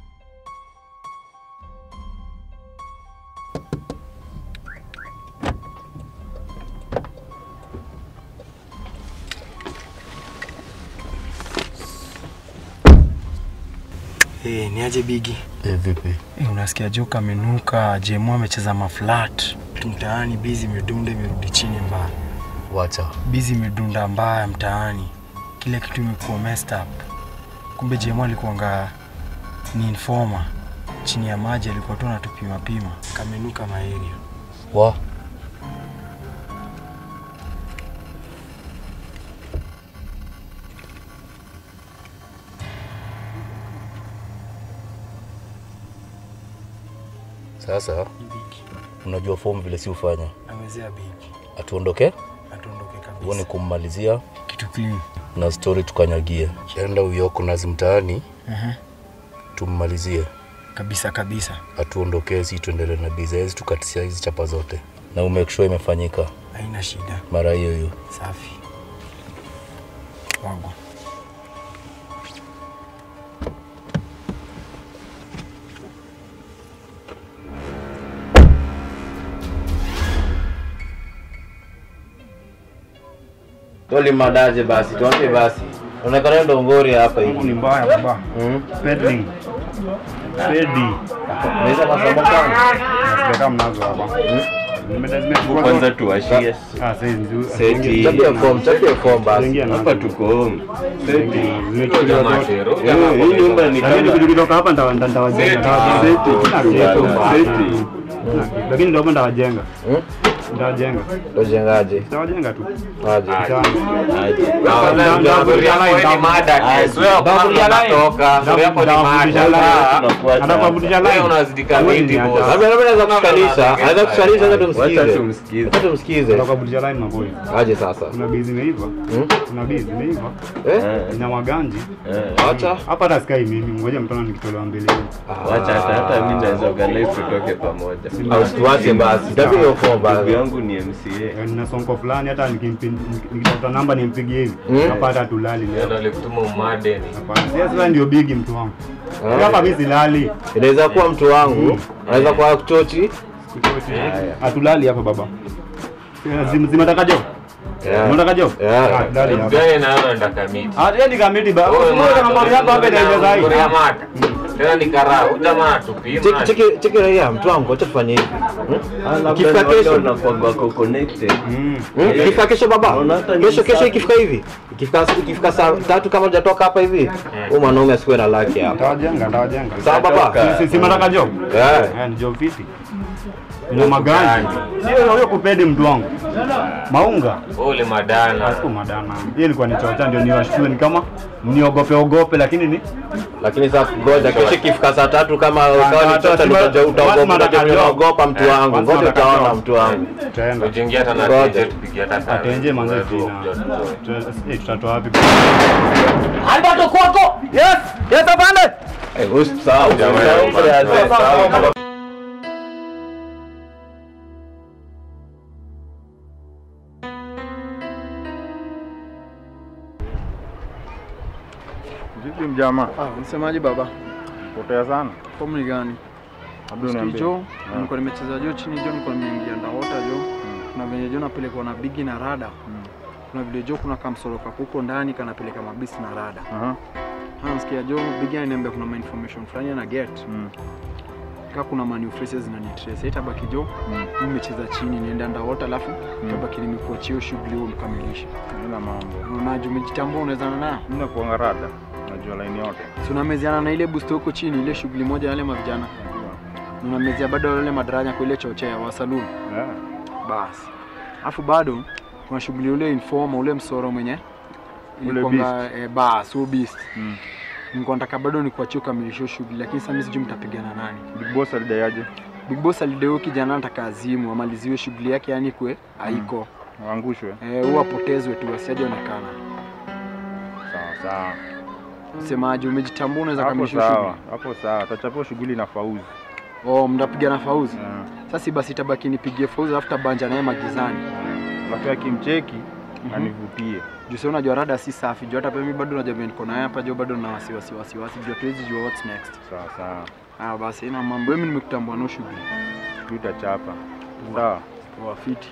Eh, ni aje Bigi? Eh, vipi? Eh, unasikia joka amenuka, Jemo amecheza maflat. Mtaani busy imedunda imerudi chini mbaya. Wacha. Busy imedunda mbaya mtaani. Kile kitu imekuwa messed up. Kumbe Jemo alikuanga ni informer. Chini ya maji alikuwa tu anatupima pima. Kamenuka maeria. Wa? Sasa unajua form vile si ufanya. Amezea Bigi. Atuondoke? Atuondoke kabisa. Uone kummalizia kitu clean. Na story tukanyagie. Enda uyoko nazi mtaani. Mhm. Tummalizie. Kabisa kabisa. Atuondoke si tuendelee na business tukatisia hizi chapa zote. Na umake sure imefanyika. Haina shida. Mara hiyo hiyo. Safi. Wangu. Toli madaje basi, tuambie basi. Unaonekana ndo ngori hapa hivi. Ni mbaya baba. Mhm. Peddling. Pedi. Unaweza masomo kama? Nasikia mnazo hapa. Nimedazimia kwanza tuashie. Ah, sasa nzuri. Seti. Chapia form, chapia form basi. Hapa tuko home. Seti. Nimechuja matero. Hii nyumba ni kama tukitoka hapa ndawajenga. Seti. Seti. Lakini ndio ndawajenga. Ndawajenga. Ndawajengaje? Ndawajenga tu. Aje. Aje. Unazidika miti boss. Labda labda anaweza kushikanisha, anaweza kushikanisha hata tumsikize. Hata tumsikize. Kwa kubulisha line maboy. Aje sasa. Kuna busy imeiva. Kuna busy imeiva. Eh? Ina maganji. Acha. Hapa hata sky mimi, ngoja mtana nikitolewa mbele. Acha hata hata mimi naweza organize tutoke pamoja. Au tuache basi. Ndio hiyo form basi. Ndugu yangu ni M C A. Nina sonko fulani hata nikitafuta namba nimpigie hivi. Napata tulali leo. Ndio alikutuma umade ni. Hapana. Sasa ndio big mtu wangu. Hapa mimi silali. Inaweza kuwa mtu wangu, anaweza kuwa kuchochi, Atulali hapa baba. Zimetaka jo? Yeah. Unataka jo? Yeah. Ah, lali hapa. Gani naona ndakamiti. Ah, yeye ni kamiti baba. Wewe na mambo hapa hapa ndio zaidi. Kuna mata. Tena ni karao, jamaa tupima. Cheki cheki cheki raia mtu wangu acha tufanye hivi. Ikifika kesho nakuwa connected. Ikifika kesho baba. Kesho kesho ikifika hivi. Ikifika ikifika saa tatu kama hujatoka hapa hivi. Huyo mwanaume asiwe na laki hapa. Tawajenga, tawajenga. Sawa baba. Si si mataka job? Eh. Eh, ni job fiti. Ina magani. Sio huyo kupedi mtu wangu. Maunga. Ole madana. Asiku madana. Yeye ilikuwa ni chocha ndio niwashtue ni kama niogope ogope lakini ni lakini sasa ngoja kesho ikifika saa tatu kama ukawa ni chocha utaogopa utaogopa mtu wangu. Ngoja utaona mtu wangu. Tutaenda. Ujingia hata na tenje tupigia hata. Atenje manze tena. Eh, tutatoa wapi? Albato kwako. Yes. Yes afande. Eh, usisahau jamaa. Vipi mjamaa? Ah, unasemaje baba? Potea sana. Fomu ni gani? Labda uniambie. Jo, nilikuwa nimecheza jo chini jo, nilikuwa nimeingia ndawota jo. Kuna venye jo napelekwa na bigi na rada. Kuna vile jo kuna kamsolo kakuko ndani kanapeleka mabisi na rada. Aha. Ha, nasikia jo bigi ananiambia kuna information fulani na get. Kama kuna manu phrases zinanitrace. Ita baki jo, nimecheza chini nienda ndawota alafu tabaki nimekuachia shughuli hiyo mkamilisha. Nina mambo. Unaje umejitambua unaweza na? Mimi nakuanga rada. Najua line yote. Si unameziana na ile boost huko chini ile shughuli moja yale mavijana. Unamezia bado wale madaraja kwa ile chochea wa saloon. Yeah. Basi. Alafu bado kuna shughuli ule informa ule msoro mwenye Ule eh, bas so beast. Mm. Niko nataka bado ni kuachia kamilisho shughuli lakini sasa mimi sijui mtapigana nani. Big Boss alidayaje? Big Boss alideo kijana anataka azimu amaliziwe shughuli yake yani kwe haiko. Mm. Waangushwe. Eh, huwa apotezwe tu asijaonekana. Sawa sawa. Semaje umejitambua unaweza kamilisha shughuli? Hapo sawa. Hapo sawa. Tutachapua shughuli na Fauzi. Oh, mndapigana Fauzi? Yeah. Sasa basi itabaki nipigie Fauzi alafu tabanja naye magizani. Alafu akimcheki anivutie. Juu sio unajua rada si safi. Juu hata mimi bado najua niko naye hapa juu bado na wasiwasi wasiwasi. Juu tuwezi jua what's next. Sawa sawa. Ah basi ina mambo mimi nimekutambua no shughuli. Tutachapa. Sawa. Poa fiti.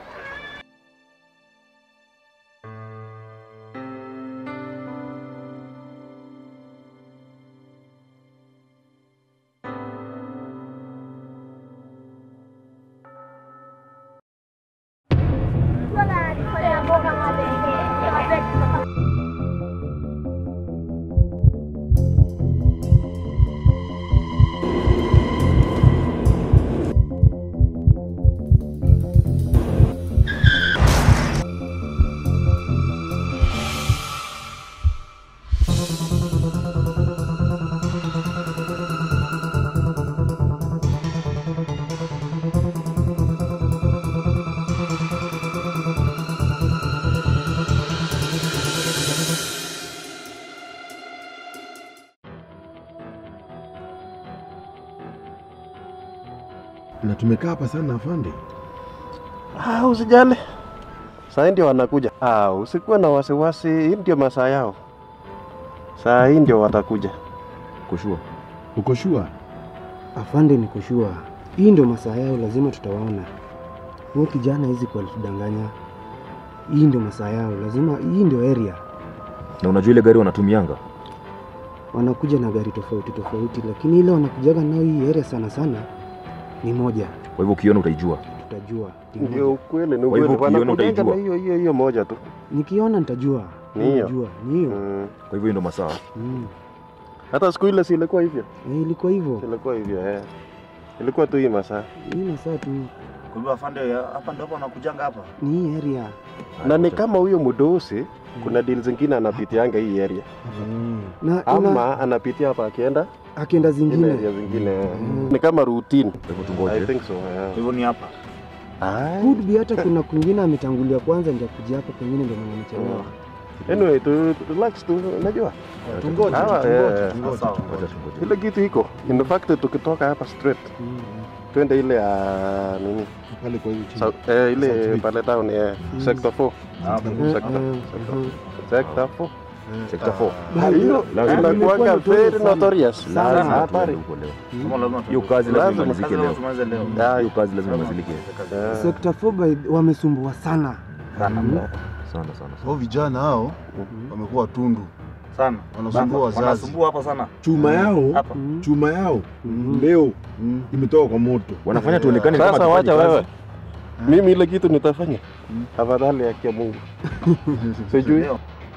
Na tumekaa hapa sana afande. Ah, usijali. Saa ndio wanakuja. Ah, usikuwe na wasiwasi, hii ndio masaa yao. Saa hii ndio watakuja. Kushua. Uko shua? Afande niko shua. Hii ndio masaa yao lazima tutawaona. Huyo kijana hizi kwa kudanganya. Hii ndio masaa yao lazima hii ndio area. Na unajua ile gari wanatumianga? Wanakuja na gari tofauti tofauti lakini ile wanakujaga nao hii area sana sana ni moja. Kwa hivyo ukiona utaijua. Tutajua. Ndio ukweli, ni Kwa hivyo ukweli. ukiona utaijua. Hiyo hiyo hiyo moja tu. Nikiona nitajua. Nitajua. Ni hiyo. Mm. Kwa hivyo ndio masaa. Mm. Hata siku ile si ilikuwa hivyo? Eh, ilikuwa hivyo. Ilikuwa hivyo eh. Ilikuwa tu hii masaa. Hii masaa tu. Kwa hivyo afande hapa ndio wanakujanga hapa. Ni hii area. Na ni kama huyo mdosi kuna deal zingine anapitianga hii area. Mm. Na Ama ina... anapitia hapa akienda akienda zingine. Area zingine. Mm. Ni kama routine. Hivyo tungoje. I think so. Yeah. Hivyo ni hapa. Ah. Could be hata kuna kwingine ametangulia kwanza ndio kuja hapa pengine ndio maana amechelewa. Anyway, tu relax tu, unajua? Tungoje, tungoje, tungoje. Sawa. Ile kitu iko. In fact tukitoka hapa straight. Twende ile ya nini? Pale kwa hiyo So, eh, ile pale town ya sector four. Sector. Sector four. Sector four. Hilo Lazima inakuanga very notorious. Lazima Hatari. tuende huko leo. Hiyo kazi lazima imalizike leo. Ah, hiyo kazi lazima imalizike. Sector four by wamesumbua sana. Sana sana sana. Hao vijana hao wamekuwa tundu sana. Wanasumbua wazazi. Wanasumbua hapa sana. Chuma yao, chuma yao leo imetoka kwa moto. Wanafanya tuonekane kama Sasa wacha wewe. Mimi ile kitu nitafanya. Afadhali yake Mungu. Sijui.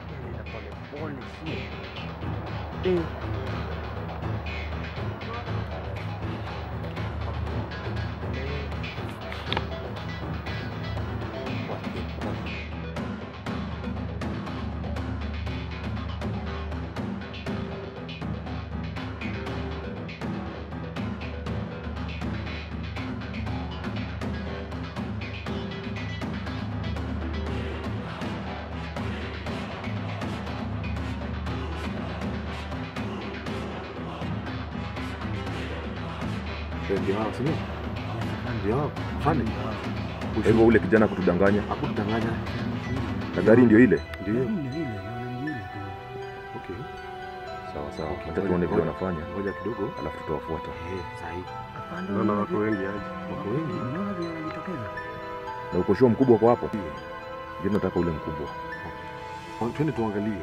Ndio hao sio? Ndio hao. Fani. Hivyo ule kijana kutudanganya. Hakutudanganya. Na gari ndio ile? Ndio. Okay. Sawa sawa. Hata tuone vile wanafanya. Ngoja kidogo alafu tutawafuata. Eh, sahihi. Naona watu wengi aje. Wako wengi. Unaona vile wanajitokeza. Na uko show mkubwa kwa hapo? Ndio nataka ule mkubwa. Okay. Twende tuangalie.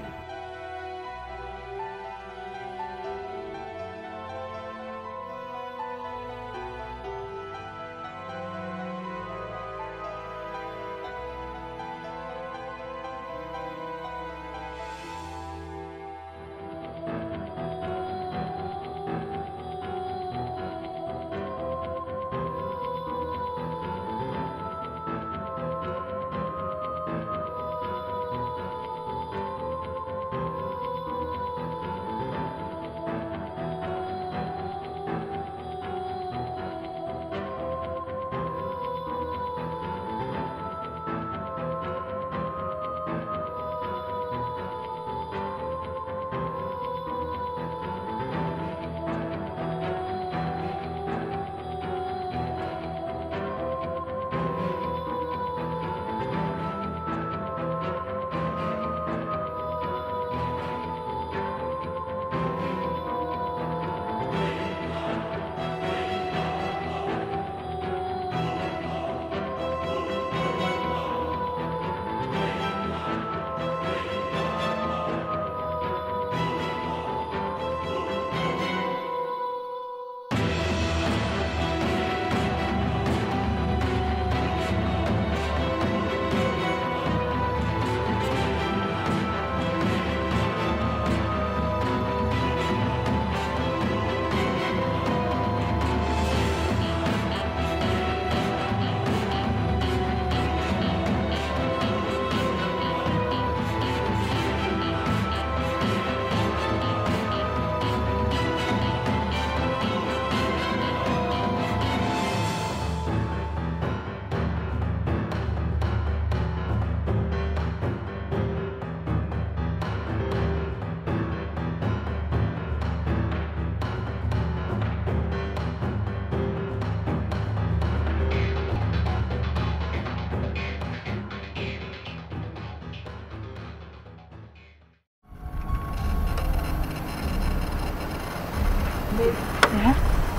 Eh?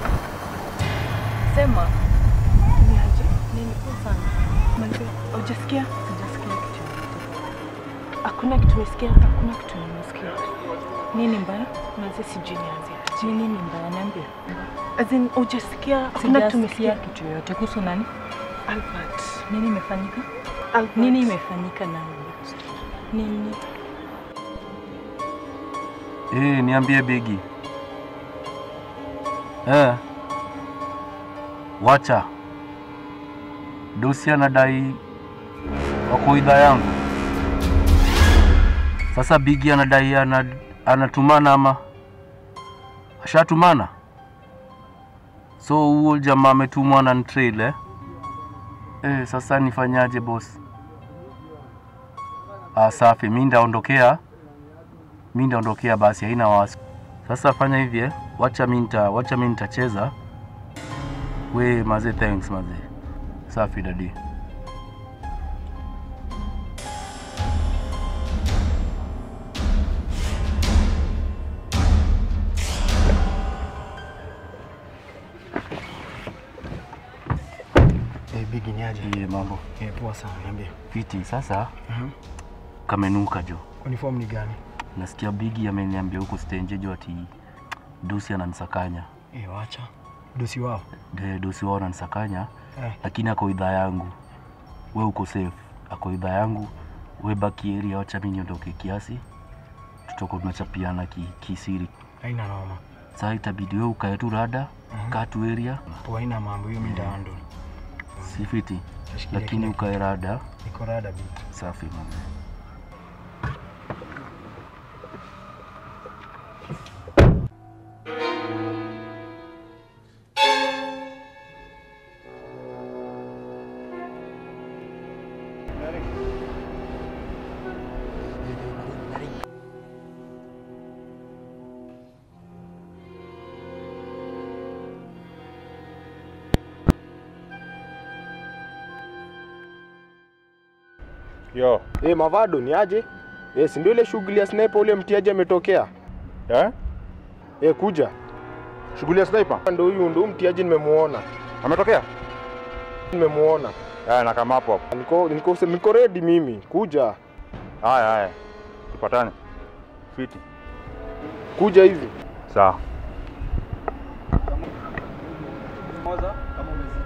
Sema. Ni aje? Nini kwa sana? Manze, hujasikia? Sijasikia kitu. Hakuna kitu umesikia, hakuna kitu nimesikia. Nini mbaya? Manze sijui nianze. Nini ni mbaya niambie? As in hujasikia, hakuna kitu umesikia kitu yoyote kuhusu nani? Albert. Nini imefanyika? Albert. Nini imefanyika na Albert? Nini? Eh, niambie Bigi. Eh. Wacha. Dosi anadai wako idhaa yangu. Sasa Bigi anadai anad, anatumana ama ashatumana. So huo jamaa ametumwa na trail eh. Eh, sasa nifanyaje boss? Ah, safi, mimi ndaondokea. Mimi ndaondokea basi, haina wasi. Sasa fanya hivi eh. Wacha mimi nita, wacha mimi nitacheza. We maze, thanks maze. Safi dadi. aje? Ye mambo. Eh, poa sana, niambie. Fiti sasa. Mhm. Kamenuka jo. Uniform ni gani? Nasikia Bigi ameniambia huko stage jo ati Dosi ananisakanya. Eh, wacha. Dosi wao. De Dosi wao ananisakanya. Eh. Lakini ako idhaa yangu. We uko safe. Ako idhaa yangu. We baki area, wacha mimi niondoke kiasi. Tutoko tunachapiana ki kisiri. Haina noma. Sasa itabidi wewe ukae tu rada, Mhm. kaa tu area. Poa, haina mambo hiyo, mimi ndaando. Si fiti. Tashikilia Lakini kile. ukae rada. Niko rada bi. Safi mama. Yo. Eh, Mavado ni aje? Eh, si ndio ile shughuli ya sniper ule mtiaji ametokea? Eh? Eh, kuja. Shughuli ya sniper? Ndio huyu ndio mtiaji nimemuona. Ametokea? Nimemuona. Eh, na kama hapo hapo. Niko niko niko ready mimi. Kuja. Haya haya. Tupatane. Fiti. Kuja hivi. Sawa. Moza kama umezidi.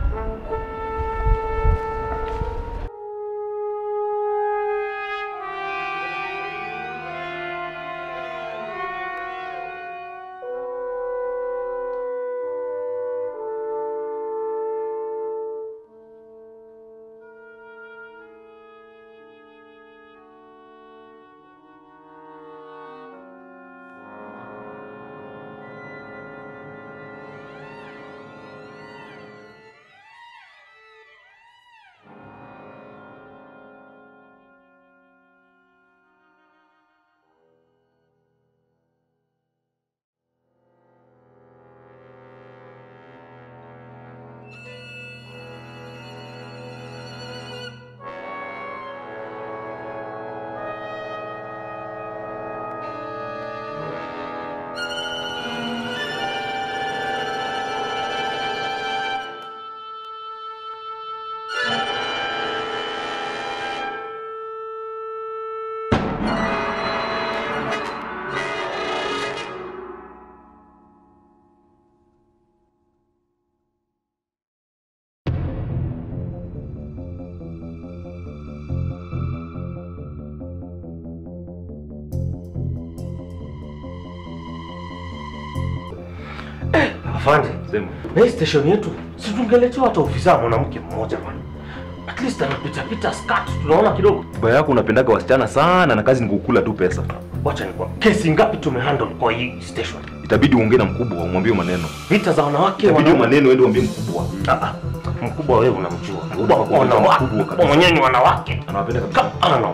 Afande, sema. Na hii station yetu, si tungeletewa hata ofisa mwanamke mmoja bwana. At least anapita pita skirt tunaona kidogo. Baba yako unapendaga wasichana sana na kazi ni kukula tu pesa. Wacha ni kwa. Kesi ngapi tumehandle kwa hii station? Itabidi uongee na mkubwa umwambie maneno. Vita za wanawake Itabidi maneno uende uambie mkubwa. Ah ah. Mkubwa wewe unamjua. Mkubwa wanawake. Mkubwa mwenyewe ni wanawake. Anawapenda kabisa. Ah no.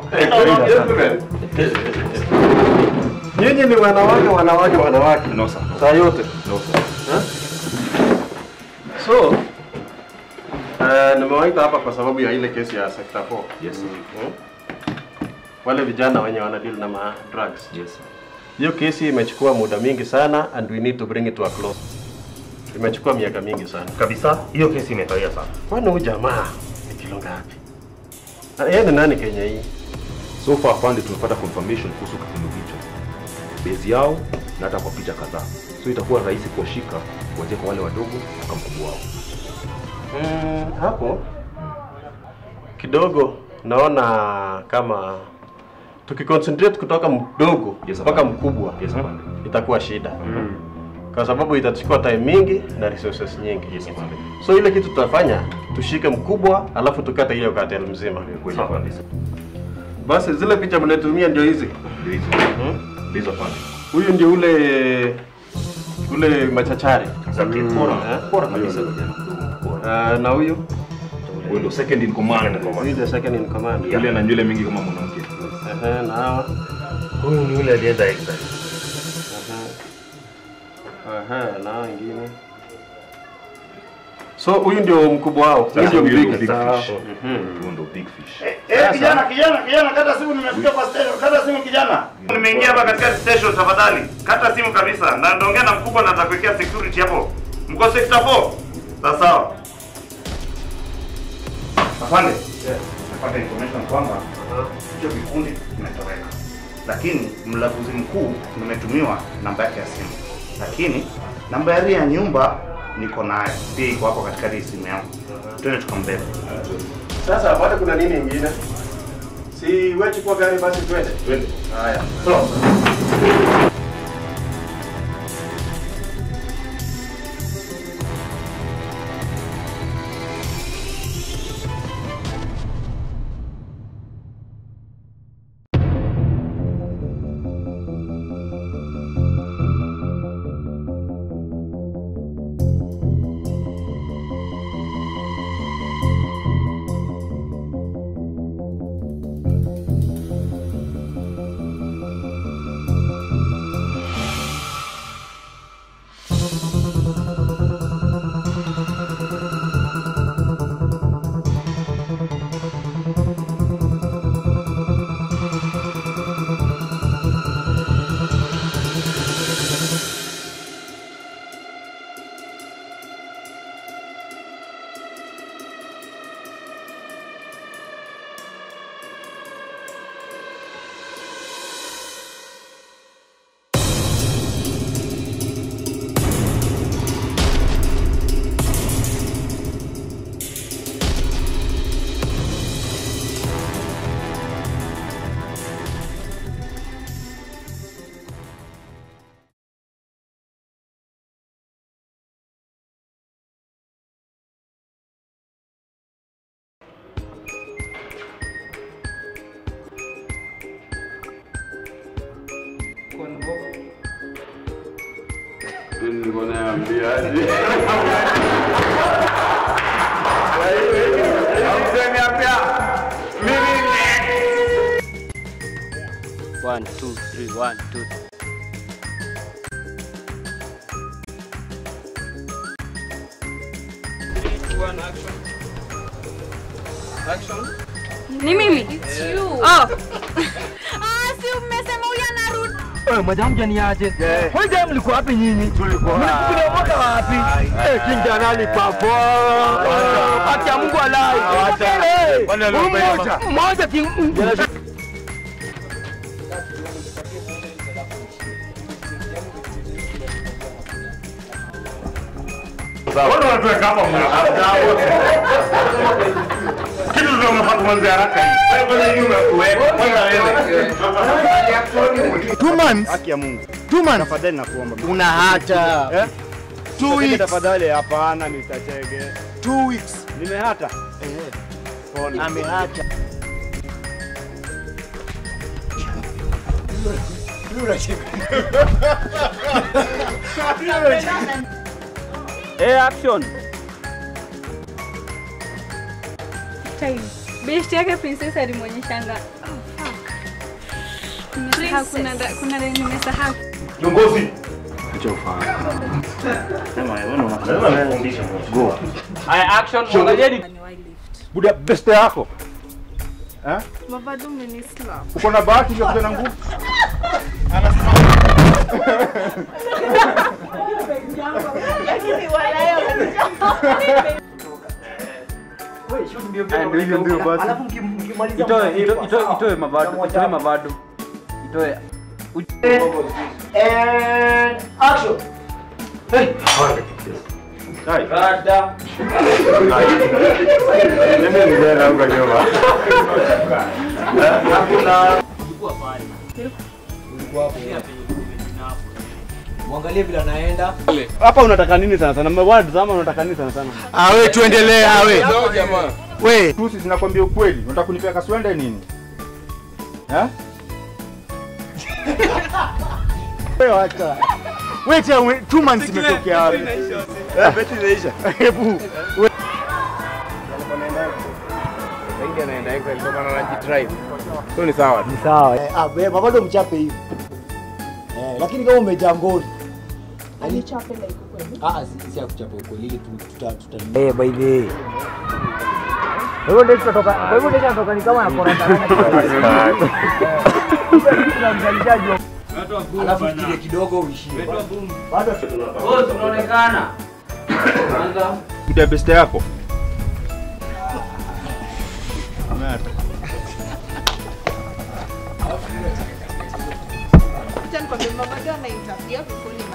Nyinyi ni wanawake wanawake wanawake. No sir. Saa yote. No sir. So, uh, nimewaita hapa kwa sababu ya ile kesi ya Sector four. Yes sir. Hmm? Wale vijana wenye wana deal na ma drugs. Yes sir. Hiyo kesi imechukua muda mingi sana and we need to bring it to a close. Imechukua miaka mingi sana. Kabisa, hiyo kesi imekaia sana. Kwani huyu jamaa ni kilo ngapi? Yeye ni nani Kenya hii? So far afande tumepata confirmation kuhusu kitendo hicho. Base yao na hata kwa picha kadhaa. So itakuwa rahisi kuwashika kuanzia kwa wale wadogo mpaka mkubwa wao. Mm, hapo kidogo naona kama tukiconcentrate kutoka mdogo mpaka yes, mkubwa yes, itakuwa shida. Mm. Kwa sababu itachukua time mingi na resources nyingi. Yes, so ile kitu tutafanya tushike mkubwa alafu tukate ile cartel mzima. Kweli kabisa. Basi zile picha mnatumia ndio hizi. Ndio hizo. Hmm? Hizo pale. Huyu ndio ule ule machachari. Exactly. Bora, eh? Bora kabisa vijana. Uh, na huyu huyu ndio second in command. Huyu ndio second in command. Yule ana nywele mingi kama mwanamke. Eh, na hawa. Huyu ni yule alienda exile. Aha. Aha, na wengine. So huyu ndio mkubwa wao. Huyu ndio big fish. Huyu ndio big fish. Eh, kijana, kijana, kijana, kata simu, nimefika kwa station. Kata simu kijana. Nimeingia hapa katika station tafadhali. Kata simu kabisa. Na ndaongea na mkubwa na atakuwekea security hapo. Mko sector four? Sawa sawa. Afande, napata information kwamba hicho kikundi kimetoweka, lakini mlaguzi mkuu nimetumiwa namba yake ya simu, lakini namba ya ria nyumba niko nayo pia, iko hapo katika hii simu yangu. Twende tukambebe. Sasa hapa kuna nini ingine? Si wewe chukua gari basi twende. Twende. Haya. So. Nilikuwa naambiaje? One, two, three, one, two, three. One, action. Action. Ni mimi? It's Yeah. you. Oh. Ah, si umesema huyu anarudi. Eh, madam jani aje? Wewe jamu mlikuwa wapi nyinyi? Tulikuwa. Mlikuwa mwaka wapi? Eh, kinja nani papo? Haki ya Mungu alai. Eh, mmoja. Mmoja king. Mbona unatuweka hapa mnakataa wote? Kitu ndio unafaa kuanza haraka hii. Wewe nyuma kuweka. Two months. Haki ya Mungu. Two months. Tafadhali nakuomba. Una hata. Eh? Two weeks. Tafadhali hapana mister Chege. Two weeks. Nimehata. Eh. Pole. Amehata. Hey, action. Time. Best yake princess alimwonyeshanga. Oh, fuck. Nimesahau kuna da- kuna da- nimesahau. Kiongozi. Acha ufahamu. Sema wewe unafundisha fundisha. Go. Haya, action. Angalieni. Buda best yako. Eh? Mavado umenislap. Uko na bahati ya kuja na nguvu. Lakini walayo. Ndio hivyo ndio basi. Alafu mkimaliza itoe itoe itoe mavado, itoe mavado. Itoe. And action. Hey. Hai. Rada. Nene ndio huko nyuma. Hakuna. Ulikuwa pale. Ulikuwa hapo. Muangalie vile anaenda. Hapa unataka nini sana sana? Mmewards ama unataka nini sana sana? Ah, wewe tuendelee, ah wewe. Ndio jamaa. Wewe, Tusi zinakwambia ukweli. Unataka kunipea kaswende nini? Eh? wewe acha. Wewe tena two months imetokea wapi? Eh, beti inaisha. Hebu. Wengi anaenda hiko alikuwa anajidrive. So ni sawa. Ni sawa. Eh, ah, wewe bado mchape hivi. Eh, lakini kama umejangoni. Alichape like kweli. Ah, si si kuchapa ukweli ili tuta tuta. Eh, by the way. Wewe ndio tutatoka. Kwa hivyo ndio tunatoka ni kama ya koranda. Alafu kile kidogo uishie. Bado Oh, tunaonekana. Anza. Buda best yako. nakwambia mama bado anainterfere before